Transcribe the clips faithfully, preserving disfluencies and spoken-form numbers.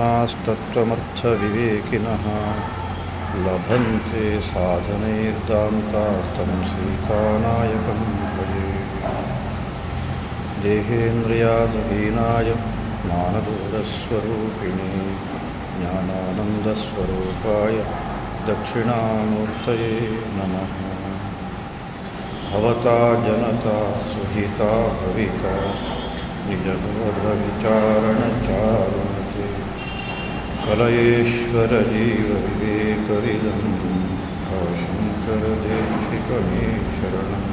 प्रपन्नास्तत्त्वमर्थविवेकिनः लभन्ते साधनैर्दान्तास्तं श्रीकानायकं भजे। देहेन्द्रियासहीनाय ज्ञानबोधस्वरूपिणे ज्ञानानन्दस्वरूपाय दक्षिणामूर्तये नमः। भवता जनता सुहिता भविता निजबोधविचारणचारुणते कलयेश्वरजीवविवेकविदं भवशङ्करदेशिकमे शरणम्।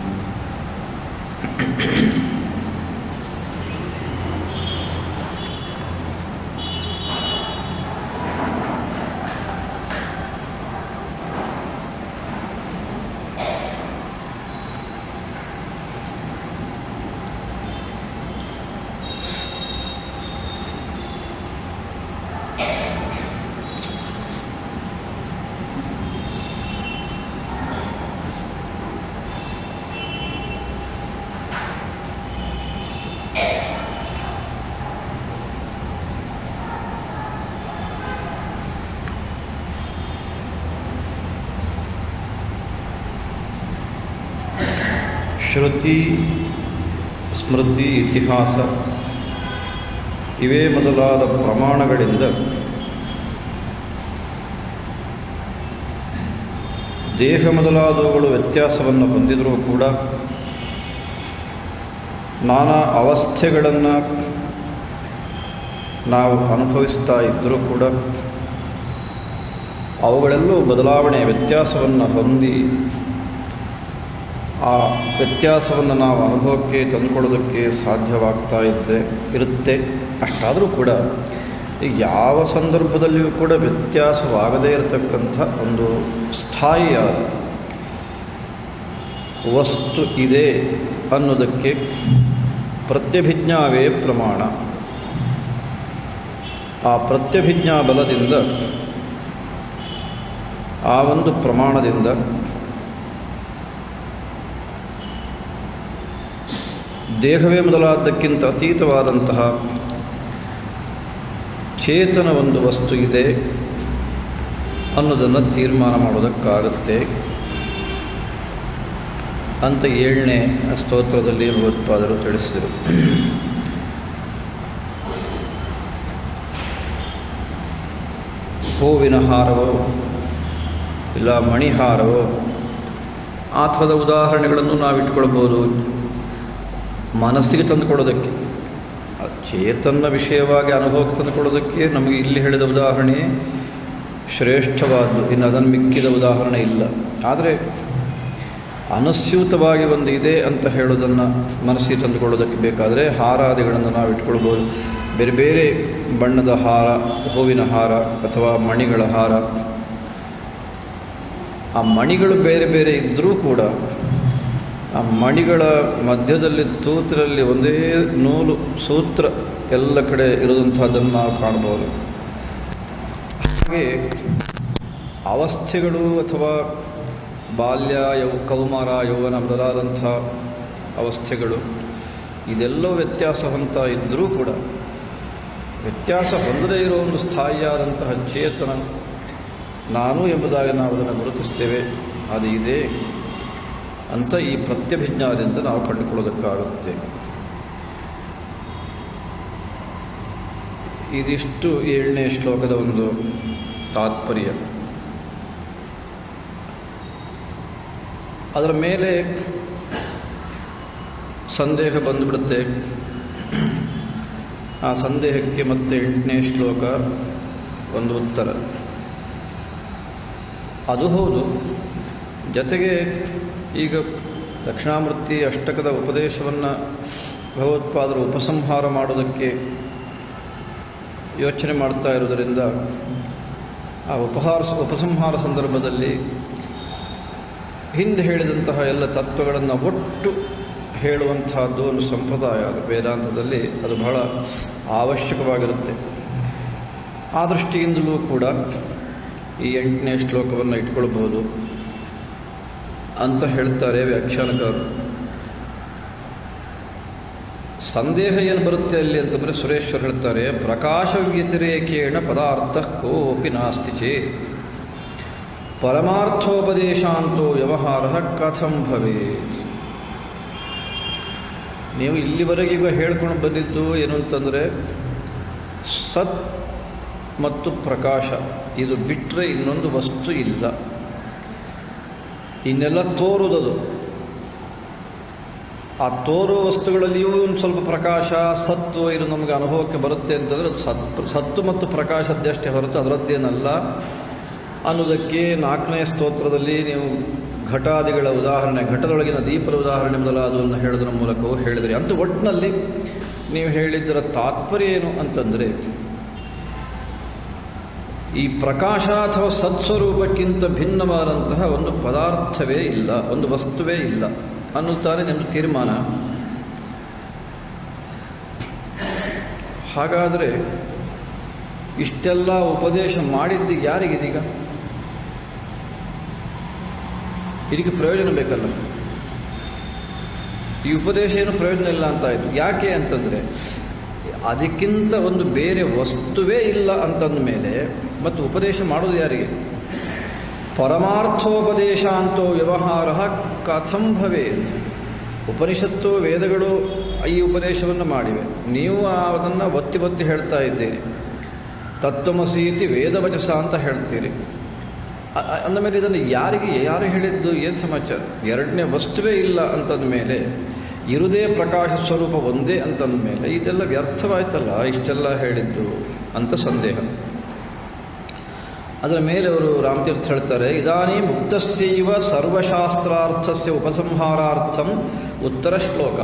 ಶ್ರುತಿ ಸ್ಮೃತಿ ಇತಿಹಾಸ ಇವೇ ಮೊದಲಾದ ಪ್ರಮಾಣಗಳಿಂದ ದೇಹ ಮೊದಲಾದವುಗಳು ವ್ಯತ್ಯಾಸವನ್ನು ಹೊಂದಿದರೂ ಕೂಡ ನಾನಾ ಅವಸ್ಥೆಗಳನ್ನು ನಾವು ಅನುಭವಿಸ್ತಾ ಇದ್ದರೂ ಕೂಡ ಅವುಗಳೆಲ್ಲೂ ಬದಲಾವಣೆ ವ್ಯತ್ಯಾಸವನ್ನು ಹೊಂದಿ ಆ ವ್ಯತ್ಯಾಸವನ್ನು ನಾವು ಅನುಭವಕ್ಕೆ ತಂದುಕೊಳ್ಳೋದಕ್ಕೆ ಸಾಧ್ಯವಾಗ್ತಾ ಇದ್ದರೆ ಇರುತ್ತೆ. ಅಷ್ಟಾದರೂ ಕೂಡ ಯಾವ ಸಂದರ್ಭದಲ್ಲಿಯೂ ಕೂಡ ವ್ಯತ್ಯಾಸವಾಗದೇ ಇರತಕ್ಕಂಥ ಒಂದು ಸ್ಥಾಯಿಯಾದ ವಸ್ತು ಇದೆ ಅನ್ನೋದಕ್ಕೆ ಪ್ರತ್ಯಭಿಜ್ಞಾವೇ ಪ್ರಮಾಣ. ಆ ಪ್ರತ್ಯಭಿಜ್ಞಾ ಬಲದಿಂದ ಆ ಒಂದು ಪ್ರಮಾಣದಿಂದ ದೇಹವೇ ಮೊದಲಾದ್ದಕ್ಕಿಂತ ಅತೀತವಾದಂತಹ ಚೇತನ ಒಂದು ವಸ್ತು ಇದೆ ಅನ್ನೋದನ್ನು ತೀರ್ಮಾನ ಮಾಡೋದಕ್ಕಾಗುತ್ತೆ ಅಂತ ಏಳನೇ ಸ್ತೋತ್ರದಲ್ಲಿ ಭಗವತ್ಪಾದರು ತಿಳಿಸಿದರು. ಹೂವಿನ ಹಾರವೋ ಇಲ್ಲ ಮಣಿಹಾರವೋ ಆ ಥರದ ಉದಾಹರಣೆಗಳನ್ನು ನಾವು ಇಟ್ಕೊಳ್ಬೋದು ಮನಸ್ಸಿಗೆ ತಂದುಕೊಡೋದಕ್ಕೆ. ಚೇತನ ವಿಷಯವಾಗಿ ಅನುಭವಕ್ಕೆ ತಂದುಕೊಡೋದಕ್ಕೆ ನಮಗೆ ಇಲ್ಲಿ ಹೇಳಿದ ಉದಾಹರಣೆ ಶ್ರೇಷ್ಠವಾದ್ದು, ಇನ್ನು ಅದನ್ನು ಮಿಕ್ಕಿದ ಉದಾಹರಣೆ ಇಲ್ಲ. ಆದರೆ ಅನಸ್ಯೂತವಾಗಿ ಒಂದು ಇದೆ ಅಂತ ಹೇಳೋದನ್ನು ಮನಸ್ಸಿಗೆ ತಂದುಕೊಳ್ಳೋದಕ್ಕೆ ಬೇಕಾದರೆ ಹಾರಾದಿಗಳನ್ನು ನಾವು ಇಟ್ಕೊಳ್ಬೋದು. ಬೇರೆ ಬೇರೆ ಬಣ್ಣದ ಹಾರ, ಹೂವಿನ ಹಾರ ಅಥವಾ ಮಣಿಗಳ ಹಾರ. ಆ ಮಣಿಗಳು ಬೇರೆ ಬೇರೆ ಇದ್ದರೂ ಕೂಡ ಆ ಮಣಿಗಳ ಮಧ್ಯದಲ್ಲಿ ತೂತಿನಲ್ಲಿ ಒಂದೇ ನೂಲು ಸೂತ್ರ ಎಲ್ಲ ಕಡೆ ಇರುವಂಥದ್ದನ್ನು ನಾವು ಕಾಣ್ಬೋದು. ಹಾಗೆ ಅವಸ್ಥೆಗಳು ಅಥವಾ ಬಾಲ್ಯ ಯೌ ಕೌಮಾರ ಯೌವನ ಮೊದಲಾದಂಥ ಅವಸ್ಥೆಗಳು ಇದೆಲ್ಲವೂ ವ್ಯತ್ಯಾಸ ಹೊಂದ್ತಾ ಇದ್ದರೂ ಕೂಡ ವ್ಯತ್ಯಾಸ ಹೊಂದದೇ ಇರೋ ಒಂದು ಸ್ಥಾಯಿಯಾದಂತಹ ಚೇತನ ನಾನು ಎಂಬುದಾಗಿ ನಾವು ಅದನ್ನು ಗುರುತಿಸ್ತೇವೆ, ಅದು ಇದೆ ಅಂತ ಈ ಪ್ರತ್ಯಭಿಜ್ಞಾದಿಂದ ನಾವು ಕಂಡುಕೊಳ್ಳೋದಕ್ಕಾಗುತ್ತೆ. ಇದಿಷ್ಟು ಏಳನೇ ಶ್ಲೋಕದ ಒಂದು ತಾತ್ಪರ್ಯ. ಅದರ ಮೇಲೆ ಸಂದೇಹ ಬಂದುಬಿಡುತ್ತೆ. ಆ ಸಂದೇಹಕ್ಕೆ ಮತ್ತೆ ಎಂಟನೇ ಶ್ಲೋಕ ಒಂದು ಉತ್ತರ. ಅದು ಹೌದು, ಜೊತೆಗೆ ಈಗ ದಕ್ಷಿಣಾಮೂರ್ತಿ ಅಷ್ಟಕದ ಉಪದೇಶವನ್ನು ಭಗವತ್ಪಾದರು ಉಪಸಂಹಾರ ಮಾಡೋದಕ್ಕೆ ಯೋಚನೆ ಮಾಡ್ತಾ ಇರೋದರಿಂದ ಆ ಉಪಹಾರ ಉಪಸಂಹಾರ ಸಂದರ್ಭದಲ್ಲಿ ಹಿಂದೆ ಹೇಳಿದಂತಹ ಎಲ್ಲ ತತ್ವಗಳನ್ನು ಒಟ್ಟು ಹೇಳುವಂತಹದ್ದು ಒಂದು ಸಂಪ್ರದಾಯ. ಅದು ವೇದಾಂತದಲ್ಲಿ ಅದು ಬಹಳ ಅವಶ್ಯಕವಾಗಿರುತ್ತೆ. ಆ ದೃಷ್ಟಿಯಿಂದಲೂ ಕೂಡ ಈ ಎಂಟನೇ ಶ್ಲೋಕವನ್ನು ಇಟ್ಕೊಳ್ಬಹುದು ಅಂತ ಹೇಳ್ತಾರೆ ವ್ಯಾಖ್ಯಾನಕಾರರು. ಸಂದೇಹ ಏನು ಬರುತ್ತೆ ಅಲ್ಲಿ ಅಂತಂದರೆ ಸುರೇಶ್ವರ್ ಹೇಳ್ತಾರೆ, ಪ್ರಕಾಶ ವ್ಯತಿರೇಕೇಣ ಪದಾರ್ಥ ಕೋಪಿ ನಾಸ್ತಿ ಚೇತ್ ಪರಮಾರ್ಥೋಪದೇಶಾಂತೋ ವ್ಯವಹಾರ ಕಥಂ ಭವೇತ್. ನೀವು ಇಲ್ಲಿವರೆಗೆ ಈಗ ಹೇಳ್ಕೊಂಡು ಬಂದಿದ್ದು ಏನು ಅಂತಂದರೆ ಸತ್ ಮತ್ತು ಪ್ರಕಾಶ ಇದು ಬಿಟ್ಟರೆ ಇನ್ನೊಂದು ವಸ್ತು ಇಲ್ಲ. ಇನ್ನೆಲ್ಲ ತೋರುವುದದು. ಆ ತೋರುವ ವಸ್ತುಗಳಲ್ಲಿಯೂ ಒಂದು ಸ್ವಲ್ಪ ಪ್ರಕಾಶ ಸತ್ತು ಇದು ನಮಗೆ ಅನುಭವಕ್ಕೆ ಬರುತ್ತೆ ಅಂತಂದರೆ ಸತ್ ಸತ್ತು ಮತ್ತು ಪ್ರಕಾಶದ್ದಷ್ಟೇ ಹೊರತು ಅದರದ್ದೇನಲ್ಲ ಅನ್ನೋದಕ್ಕೆ ನಾಲ್ಕನೇ ಸ್ತೋತ್ರದಲ್ಲಿ ನೀವು ಘಟಾದಿಗಳ ಉದಾಹರಣೆ, ಘಟದೊಳಗಿನ ದೀಪದ ಉದಾಹರಣೆ ಮೊದಲಾದವನ್ನು ಹೇಳೋದ್ರ ಮೂಲಕವೂ ಹೇಳಿದ್ರಿ. ಅಂತೂ ಒಟ್ಟಿನಲ್ಲಿ ನೀವು ಹೇಳಿದ್ದರ ತಾತ್ಪರ್ಯ ಏನು ಅಂತಂದರೆ, ಈ ಪ್ರಕಾಶ ಅಥವಾ ಸತ್ಸ್ವರೂಪಕ್ಕಿಂತ ಭಿನ್ನವಾದಂತಹ ಒಂದು ಪದಾರ್ಥವೇ ಇಲ್ಲ, ಒಂದು ವಸ್ತುವೇ ಇಲ್ಲ ಅನ್ನುತ್ತಾನೆ ನಿಮ್ಮ ತೀರ್ಮಾನ. ಹಾಗಾದರೆ ಇಷ್ಟೆಲ್ಲ ಉಪದೇಶ ಮಾಡಿದ್ದು ಯಾರಿಗಿದೀಗ? ಇದಕ್ಕೆ ಪ್ರಯೋಜನ ಬೇಕಲ್ಲ. ಈ ಉಪದೇಶ ಏನು ಪ್ರಯೋಜನ ಇಲ್ಲ ಅಂತ ಆಯಿತು. ಯಾಕೆ ಅಂತಂದರೆ ಅದಕ್ಕಿಂತ ಒಂದು ಬೇರೆ ವಸ್ತುವೇ ಇಲ್ಲ ಅಂತಂದ ಮೇಲೆ ಮತ್ತು ಉಪದೇಶ ಮಾಡೋದು ಯಾರಿಗೆ? ಪರಮಾರ್ಥೋಪದೇಶಾಂತೋ ವ್ಯವಹಾರ ಕಥಂ ಭವೇತ್. ಉಪನಿಷತ್ತು ವೇದಗಳು ಈ ಉಪದೇಶವನ್ನು ಮಾಡಿವೆ, ನೀವು ಅದನ್ನು ಒತ್ತಿ ಒತ್ತಿ ಹೇಳ್ತಾ ಇದ್ದೀರಿ. ತತ್ವಮಸೀತಿ ವೇದವಚಸ ಅಂತ ಹೇಳ್ತೀರಿ. ಅಂದಮೇಲೆ ಇದನ್ನು ಯಾರಿಗೆ ಯಾರು ಹೇಳಿದ್ದು, ಏನು ಸಮಾಚಾರ? ಎರಡನೇ ವಸ್ತುವೇ ಇಲ್ಲ ಅಂತಂದ ಮೇಲೆ, ಇರುವುದೇ ಪ್ರಕಾಶ ಸ್ವರೂಪ ಒಂದೇ ಅಂತಂದ ಮೇಲೆ ಇದೆಲ್ಲ ವ್ಯರ್ಥವಾಯ್ತಲ್ಲ ಇಷ್ಟೆಲ್ಲ ಹೇಳಿದ್ದು ಅಂತ ಸಂದೇಹ. ಅದರ ಮೇಲೆ ಅವರು ರಾಮತೀರ್ಥ ಹೇಳ್ತಾರೆ, ಇದಾನಿ ಮುಕ್ತಸ್ಯೈವ ಸರ್ವಶಾಸ್ತ್ರಾರ್ಥಸ್ಯ ಉಪಸಂಹಾರಾರ್ಥಂ ಉತ್ತರ ಶ್ಲೋಕ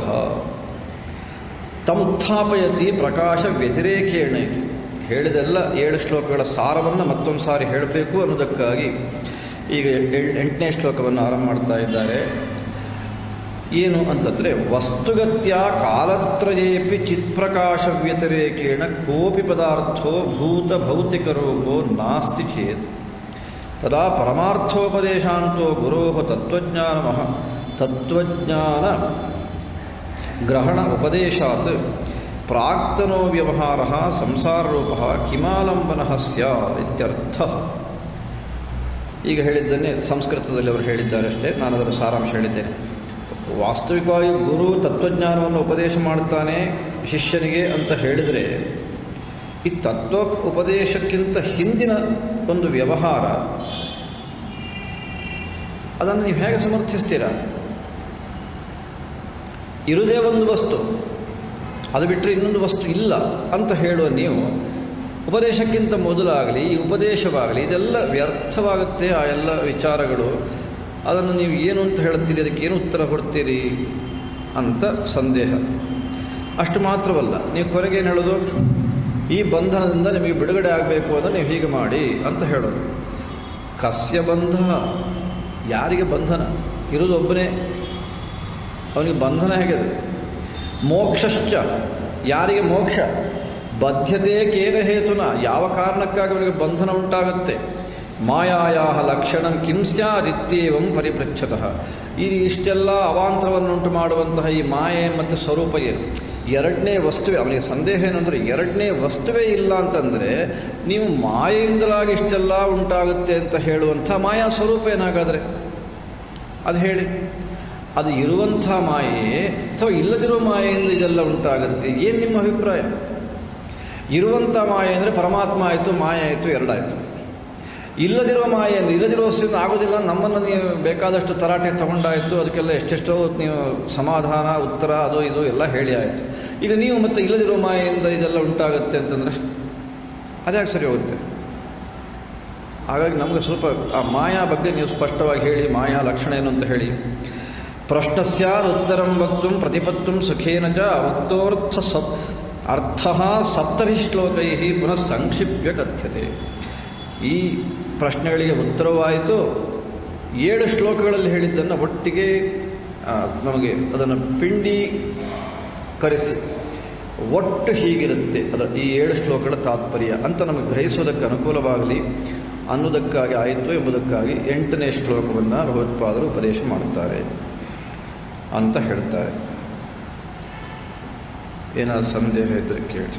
ತಮುತ್ಥಾಪಯತಿ ಪ್ರಕಾಶ ವ್ಯತಿರೇಕೇಣ ಇದು. ಹೇಳಿದೆಲ್ಲ ಏಳು ಶ್ಲೋಕಗಳ ಸಾರವನ್ನು ಮತ್ತೊಂದು ಸಾರಿ ಹೇಳಬೇಕು ಅನ್ನೋದಕ್ಕಾಗಿ ಈಗ ಎಂಟನೇ ಶ್ಲೋಕವನ್ನು ಆರಂಭ ಮಾಡ್ತಾ ಇದ್ದಾರೆ. ಏನು ಅಂತಂದರೆ, ವಸ್ತುಗತ್ಯ ಕಾಲತ್ರಯೇಪಿ ಚಿತ್ಪ್ರಕಾಶ ವ್ಯತಿರೇಕೇಣ ಕೋಪಿ ಪದಾರ್ಥೋ ಭೂತ ಭೌತಿಕ ರೂಪೋ ನಾಸ್ತಿ ಚೇತ್ ತದಾ ಪರಮಾರ್ಥೋಪದೇಶಾಂತೋ ಗುರೋ ತತ್ವಜ್ಞಾನ ಮಹ ತತ್ವಜ್ಞಾನ ಗ್ರಹಣ ಉಪದೇಶಾತ್ ಪ್ರಾಕ್ತನೋ ವ್ಯವಹಾರ ಸಂಸಾರರೂಪ ಕಿಮಾಲಂಬನ ಸ್ಯಾತ್ ಇತ್ಯರ್ಥ. ಈಗ ಹೇಳಿದ್ದನ್ನೇ ಸಂಸ್ಕೃತದಲ್ಲಿ ಅವರು ಹೇಳಿದ್ದಾರೆ ಅಷ್ಟೇ, ನಾನು ಅದರ ಸಾರಾಂಶ ಹೇಳಿದ್ದೇನೆ. ವಾಸ್ತವಿಕವಾಗಿ ಗುರು ತತ್ವಜ್ಞಾನವನ್ನು ಉಪದೇಶ ಮಾಡ್ತಾನೆ ಶಿಷ್ಯನಿಗೆ ಅಂತ ಹೇಳಿದರೆ, ಈ ತತ್ವ ಉಪದೇಶಕ್ಕಿಂತ ಹಿಂದಿನ ಒಂದು ವ್ಯವಹಾರ ಅದನ್ನು ನೀವು ಹೇಗೆ ಸಮರ್ಥಿಸ್ತೀರಾ? ಇರುವುದೇ ಒಂದು ವಸ್ತು, ಅದು ಬಿಟ್ಟರೆ ಇನ್ನೊಂದು ವಸ್ತು ಇಲ್ಲ ಅಂತ ಹೇಳುವ ನೀವು ಉಪದೇಶಕ್ಕಿಂತ ಮೊದಲಾಗಲಿ ಈ ಉಪದೇಶವಾಗಲಿ ಇದೆಲ್ಲ ವ್ಯರ್ಥವಾಗುತ್ತೆ. ಆ ಎಲ್ಲ ವಿಚಾರಗಳು ಅದನ್ನು ನೀವು ಏನು ಅಂತ ಹೇಳ್ತೀರಿ, ಅದಕ್ಕೆ ಏನು ಉತ್ತರ ಕೊಡ್ತೀರಿ ಅಂತ ಸಂದೇಹ. ಅಷ್ಟು ಮಾತ್ರವಲ್ಲ, ನೀವು ಕೊನೆಗೆ ಏನು ಹೇಳೋದು, ಈ ಬಂಧನದಿಂದ ನಿಮಗೆ ಬಿಡುಗಡೆ ಆಗಬೇಕು ಅಂದರೆ ನೀವು ಹೀಗೆ ಮಾಡಿ ಅಂತ ಹೇಳೋದು. ಕಸ್ಯ ಬಂಧ, ಯಾರಿಗೆ ಬಂಧನ? ಇರೋದು ಒಬ್ಬನೇ, ಅವನಿಗೆ ಬಂಧನ ಹೇಗಿದೆ? ಮೋಕ್ಷಶ್ಚ, ಯಾರಿಗೆ ಮೋಕ್ಷ? ಬದ್ಧತೆ ಕೇನ ಹೇತುನ, ಯಾವ ಕಾರಣಕ್ಕಾಗಿ ಅವನಿಗೆ ಬಂಧನ ಉಂಟಾಗುತ್ತೆ? ಮಾಯಾಯಾ ಲಕ್ಷಣಂ ಕಿಂ ಸ್ಯಾದಿತ್ಯೇವಂ ಪರಿಪೃಚ್ಛತಃ. ಈ ಇಷ್ಟೆಲ್ಲ ಅವಾಂತರವನ್ನುಂಟು ಮಾಡುವಂತಹ ಈ ಮಾಯೆ ಮತ್ತು ಸ್ವರೂಪ ಏನು? ಎರಡನೇ ವಸ್ತುವೇ. ಅವನಿಗೆ ಸಂದೇಹ ಏನಂದರೆ, ಎರಡನೇ ವಸ್ತುವೇ ಇಲ್ಲ ಅಂತಂದರೆ ನೀವು ಮಾಯೆಯಿಂದಲಾಗಿ ಇಷ್ಟೆಲ್ಲ ಉಂಟಾಗುತ್ತೆ ಅಂತ ಹೇಳುವಂಥ ಮಾಯಾ ಸ್ವರೂಪ ಏನಾಗಾದರೆ ಅದು ಹೇಳಿ. ಅದು ಇರುವಂಥ ಮಾಯೆ ಅಥವಾ ಇಲ್ಲದಿರುವ ಮಾಯೆಯಿಂದ ಇದೆಲ್ಲ ಉಂಟಾಗುತ್ತೆ, ಏನು ನಿಮ್ಮ ಅಭಿಪ್ರಾಯ? ಇರುವಂಥ ಮಾಯೆ ಅಂದರೆ ಪರಮಾತ್ಮ ಆಯಿತು, ಮಾಯೆ ಆಯಿತು, ಎರಡಾಯಿತು. ಇಲ್ಲದಿರುವ ಮಾಯೆ ಅಂದರೆ ಇಲ್ಲದಿರುವ ವಸ್ತುವಿಂದ ಆಗೋದಿಲ್ಲ, ನಮ್ಮನ್ನು ನೀವು ಬೇಕಾದಷ್ಟು ತರಾಟೆ ತಗೊಂಡಾಯಿತು, ಅದಕ್ಕೆಲ್ಲ ಎಷ್ಟೆಷ್ಟೋ ನೀವು ಸಮಾಧಾನ ಉತ್ತರ ಅದು ಇದು ಎಲ್ಲ ಹೇಳಿ ಆಯಿತು. ಈಗ ನೀವು ಮತ್ತೆ ಇಲ್ಲದಿರುವ ಮಾಯೆಯಿಂದ ಇದೆಲ್ಲ ಉಂಟಾಗುತ್ತೆ ಅಂತಂದರೆ ಅದ್ಯಾಕೆ ಸರಿ ಹೋಗುತ್ತೆ? ಹಾಗಾಗಿ ನಮಗೆ ಸ್ವಲ್ಪ ಆ ಮಾಯಾ ಬಗ್ಗೆ ನೀವು ಸ್ಪಷ್ಟವಾಗಿ ಹೇಳಿ, ಮಾಯಾ ಲಕ್ಷಣ ಏನು ಅಂತ ಹೇಳಿ. ಪ್ರಶ್ನಸ್ಯಾರ್ ಉತ್ತರಂ ವಕ್ತುಂ ಪ್ರತಿಪತ್ತುಂ ಸುಖೇನ ಚ ಉಕ್ತೋರ್ಥ ಸಪ್ ಅರ್ಥ ಸಪ್ತಭಿ ಶ್ಲೋಕೈ ಪುನಃ ಸಂಕ್ಷಿಪ್ಯ ಕಥ್ಯತೆ. ಈ ಪ್ರಶ್ನೆಗಳಿಗೆ ಉತ್ತರವಾಯಿತು, ಏಳು ಶ್ಲೋಕಗಳಲ್ಲಿ ಹೇಳಿದ್ದನ್ನು ಒಟ್ಟಿಗೆ ನಮಗೆ ಅದನ್ನು ಪಿಂಡೀಕರಿಸಿ ಒಟ್ಟು ಹೀಗಿರುತ್ತೆ ಅದರ ಈ ಏಳು ಶ್ಲೋಕಗಳ ತಾತ್ಪರ್ಯ ಅಂತ ನಮಗೆ ಗ್ರಹಿಸೋದಕ್ಕೆ ಅನುಕೂಲವಾಗಲಿ ಅನ್ನೋದಕ್ಕಾಗಿ ಆಯಿತು ಎಂಬುದಕ್ಕಾಗಿ ಎಂಟನೇ ಶ್ಲೋಕವನ್ನು ಭಗವತ್ಪಾದರು ಉಪದೇಶ ಮಾಡುತ್ತಾರೆ ಅಂತ ಹೇಳ್ತಾರೆ. ಏನಾದ್ರು ಸಂದೇಹ ಇದ್ದರೆ ಕೇಳಿ.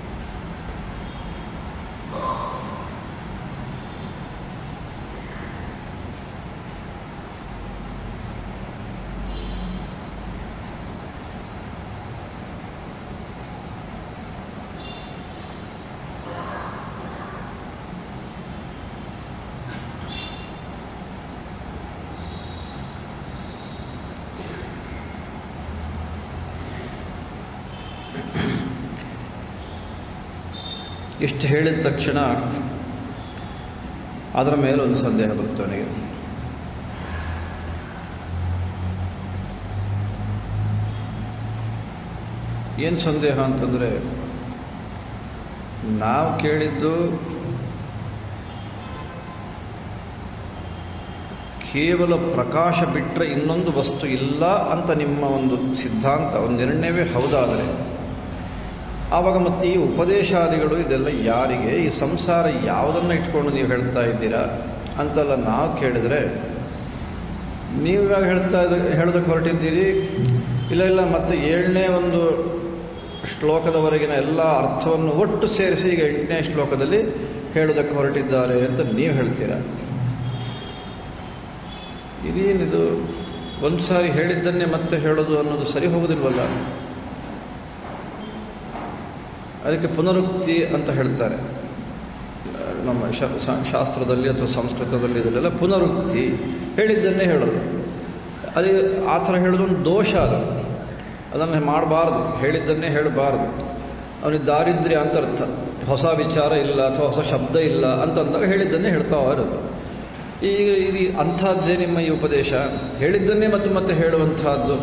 ಇಷ್ಟು ಹೇಳಿದ ತಕ್ಷಣ ಅದರ ಮೇಲೆ ಒಂದು ಸಂದೇಹ ಬರುತ್ತೆ ಅವನಿಗೆ. ಏನು ಸಂದೇಹ ಅಂತಂದರೆ, ನಾವು ಕೇಳಿದ್ದು ಕೇವಲ ಪ್ರಕಾಶ ಬಿಟ್ಟರೆ ಇನ್ನೊಂದು ವಸ್ತು ಇಲ್ಲ ಅಂತ ನಿಮ್ಮ ಒಂದು ಸಿದ್ಧಾಂತ, ಒಂದು ನಿರ್ಣಯವೇ ಹೌದಾದರೆ ಆವಾಗ ಮತ್ತೆ ಈ ಉಪದೇಶಾದಿಗಳು ಇದೆಲ್ಲ ಯಾರಿಗೆ? ಈ ಸಂಸಾರ ಯಾವುದನ್ನು ಇಟ್ಕೊಂಡು ನೀವು ಹೇಳ್ತಾ ಇದ್ದೀರಾ ಅಂತೆಲ್ಲ ನಾವು ಕೇಳಿದರೆ, ನೀವು ಇವಾಗ ಹೇಳ್ತಾ ಇದ್ದ ಹೇಳೋದಕ್ಕೆ ಹೊರಟಿದ್ದೀರಿ, ಇಲ್ಲ ಇಲ್ಲ ಮತ್ತು ಏಳನೇ ಒಂದು ಶ್ಲೋಕದವರೆಗಿನ ಎಲ್ಲ ಅರ್ಥವನ್ನು ಒಟ್ಟು ಸೇರಿಸಿ ಈಗ ಎಂಟನೇ ಶ್ಲೋಕದಲ್ಲಿ ಹೇಳೋದಕ್ಕೆ ಹೊರಟಿದ್ದಾರೆ ಅಂತ ನೀವು ಹೇಳ್ತೀರಾ. ಇದೇನಿದು? ಒಂದು ಸಾರಿ ಹೇಳಿದ್ದನ್ನೇ ಮತ್ತೆ ಹೇಳೋದು ಅನ್ನೋದು ಸರಿ ಹೋಗೋದಿಲ್ವಲ್ಲ. ಅದಕ್ಕೆ ಪುನರುಕ್ತಿ ಅಂತ ಹೇಳ್ತಾರೆ ನಮ್ಮ ಶಾಸ್ತ್ರದಲ್ಲಿ ಅಥವಾ ಸಂಸ್ಕೃತದಲ್ಲಿ. ಇದೆಲ್ಲ ಪುನರುಕ್ತಿ, ಹೇಳಿದ್ದನ್ನೇ ಹೇಳೋದು. ಅದೇ ಆ ಥರ ಹೇಳೋದು ಒಂದು ದೋಷ. ಅದು ಅದನ್ನು ಮಾಡಬಾರ್ದು, ಹೇಳಿದ್ದನ್ನೇ ಹೇಳಬಾರ್ದು. ಅವನಿಗೆ ದಾರಿದ್ರ್ಯ ಅಂತ ಅರ್ಥ. ಹೊಸ ವಿಚಾರ ಇಲ್ಲ ಅಥವಾ ಹೊಸ ಶಬ್ದ ಇಲ್ಲ ಅಂತಂದಾಗ ಹೇಳಿದ್ದನ್ನೇ ಹೇಳ್ತಾ ಇರೋದು. ಈಗ ಇದು ಅಂಥದ್ದೇ ನಿಮ್ಮ ಈ ಉಪದೇಶ, ಹೇಳಿದ್ದನ್ನೇ ಮತ್ತೆ ಮತ್ತೆ ಹೇಳುವಂಥದ್ದು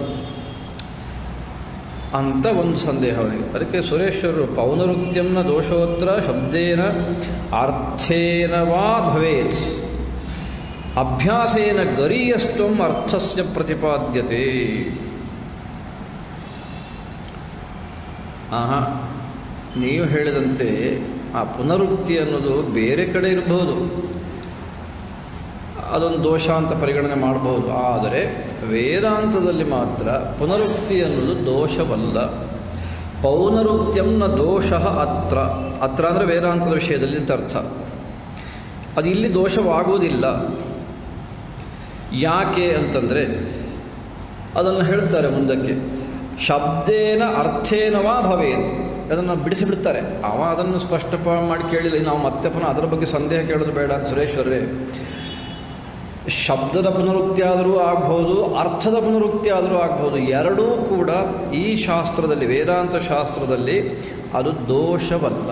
ಅಂತ ಒಂದು ಸಂದೇಹ ಅವನಿಗೆ. ಅದಕ್ಕೆ ಸುರೇಶ್ವರರು ಪೌನರುಕ್ತ್ಯಂನ ದೋಷೋತ್ರ ಶಬ್ದೇನ ಅರ್ಥೇನ ವಾ ಭವೇತ್ ಅಭ್ಯಾಸೇನ ಗರೀಯಸ್ತ್ವಂ ಅರ್ಥಸ್ಯ ಪ್ರತಿಪಾದ್ಯತೆ. ಆಹಾ, ನೀವು ಹೇಳಿದಂತೆ ಆ ಪುನರುಕ್ತಿ ಅನ್ನೋದು ಬೇರೆ ಕಡೆ ಇರಬಹುದು, ಅದೊಂದು ದೋಷ ಅಂತ ಪರಿಗಣನೆ ಮಾಡಬಹುದು. ಆದರೆ ವೇದಾಂತದಲ್ಲಿ ಮಾತ್ರ ಪುನರುಕ್ತಿ ಅನ್ನೋದು ದೋಷವಲ್ಲ. ಪೌನರುಕ್ತ್ಯಂನ ದೋಷ ಅತ್ರ ಅತ್ರ ಅಂದರೆ ವೇದಾಂತದ ವಿಷಯದಲ್ಲಿ ಅಂತ ಅರ್ಥ. ಅದು ಇಲ್ಲಿ ದೋಷವಾಗುವುದಿಲ್ಲ. ಯಾಕೆ ಅಂತಂದರೆ ಅದನ್ನು ಹೇಳ್ತಾರೆ ಮುಂದಕ್ಕೆ, ಶಬ್ದೇನ ಅರ್ಥೇನವಾ ಭವೇತ್. ಅದನ್ನು ಬಿಡಿಸಿಬಿಡ್ತಾರೆ. ಅವ ಅದನ್ನು ಸ್ಪಷ್ಟ ಮಾಡಿ ಕೇಳಿಲ್ಲ, ನಾವು ಮತ್ತೆ ಪುನಃ ಅದರ ಬಗ್ಗೆ ಸಂದೇಹ ಕೇಳೋದು ಬೇಡ ಅಂತ ಸುರೇಶ್ವರರೇ. ಶಬ್ದದ ಪುನರುಕ್ತಿ ಆದರೂ ಆಗ್ಬೋದು, ಅರ್ಥದ ಪುನರುಕ್ತಿ ಆದರೂ ಆಗ್ಬೋದು. ಎರಡೂ ಕೂಡ ಈ ಶಾಸ್ತ್ರದಲ್ಲಿ, ವೇದಾಂತ ಶಾಸ್ತ್ರದಲ್ಲಿ ಅದು ದೋಷವಲ್ಲ.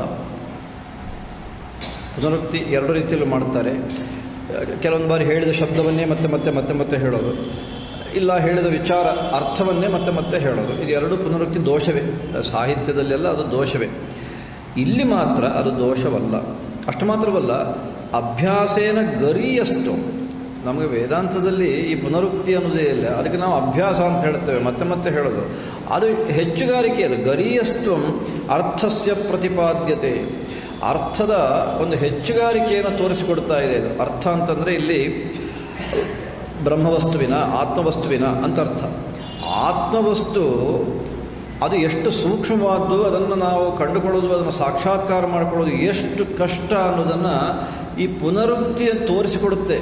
ಪುನರುಕ್ತಿ ಎರಡು ರೀತಿಯಲ್ಲೂ ಮಾಡ್ತಾರೆ. ಕೆಲವೊಂದು ಬಾರಿ ಹೇಳಿದ ಶಬ್ದವನ್ನೇ ಮತ್ತೆ ಮತ್ತೆ ಮತ್ತೆ ಮತ್ತೆ ಹೇಳೋದು, ಇಲ್ಲ ಹೇಳಿದ ವಿಚಾರ ಅರ್ಥವನ್ನೇ ಮತ್ತೆ ಮತ್ತೆ ಹೇಳೋದು. ಇದು ಎರಡು ಪುನರುಕ್ತಿ ದೋಷವೇ. ಸಾಹಿತ್ಯದಲ್ಲೆಲ್ಲ ಅದು ದೋಷವೇ. ಇಲ್ಲಿ ಮಾತ್ರ ಅದು ದೋಷವಲ್ಲ. ಅಷ್ಟು ಮಾತ್ರವಲ್ಲ, ಅಭ್ಯಾಸೇನ ಗರೀಯಸ್ತು. ನಮಗೆ ವೇದಾಂತದಲ್ಲಿ ಈ ಪುನರುಕ್ತಿ ಅನ್ನೋದೇ ಇಲ್ಲ, ಅದಕ್ಕೆ ನಾವು ಅಭ್ಯಾಸ ಅಂತ ಹೇಳ್ತೇವೆ, ಮತ್ತೆ ಮತ್ತೆ ಹೇಳೋದು. ಅದು ಹೆಚ್ಚುಗಾರಿಕೆ. ಅದು ಗರೀಯಸ್ತ್ವಂ ಅರ್ಥಸ್ಯ ಪ್ರತಿಪಾದ್ಯತೆ. ಅರ್ಥದ ಒಂದು ಹೆಚ್ಚುಗಾರಿಕೆಯನ್ನು ತೋರಿಸಿಕೊಡ್ತಾ ಇದೆ ಇದು. ಅರ್ಥ ಅಂತಂದರೆ ಇಲ್ಲಿ ಬ್ರಹ್ಮವಸ್ತುವಿನ, ಆತ್ಮವಸ್ತುವಿನ ಅಂತ ಅರ್ಥ. ಆತ್ಮವಸ್ತು ಅದು ಎಷ್ಟು ಸೂಕ್ಷ್ಮವಾದ್ದು, ಅದನ್ನು ನಾವು ಕಂಡುಕೊಳ್ಳೋದು, ಅದನ್ನು ಸಾಕ್ಷಾತ್ಕಾರ ಮಾಡಿಕೊಳ್ಳೋದು ಎಷ್ಟು ಕಷ್ಟ ಅನ್ನೋದನ್ನು ಈ ಪುನರುಕ್ತಿಯ ತೋರಿಸಿಕೊಡುತ್ತೆ.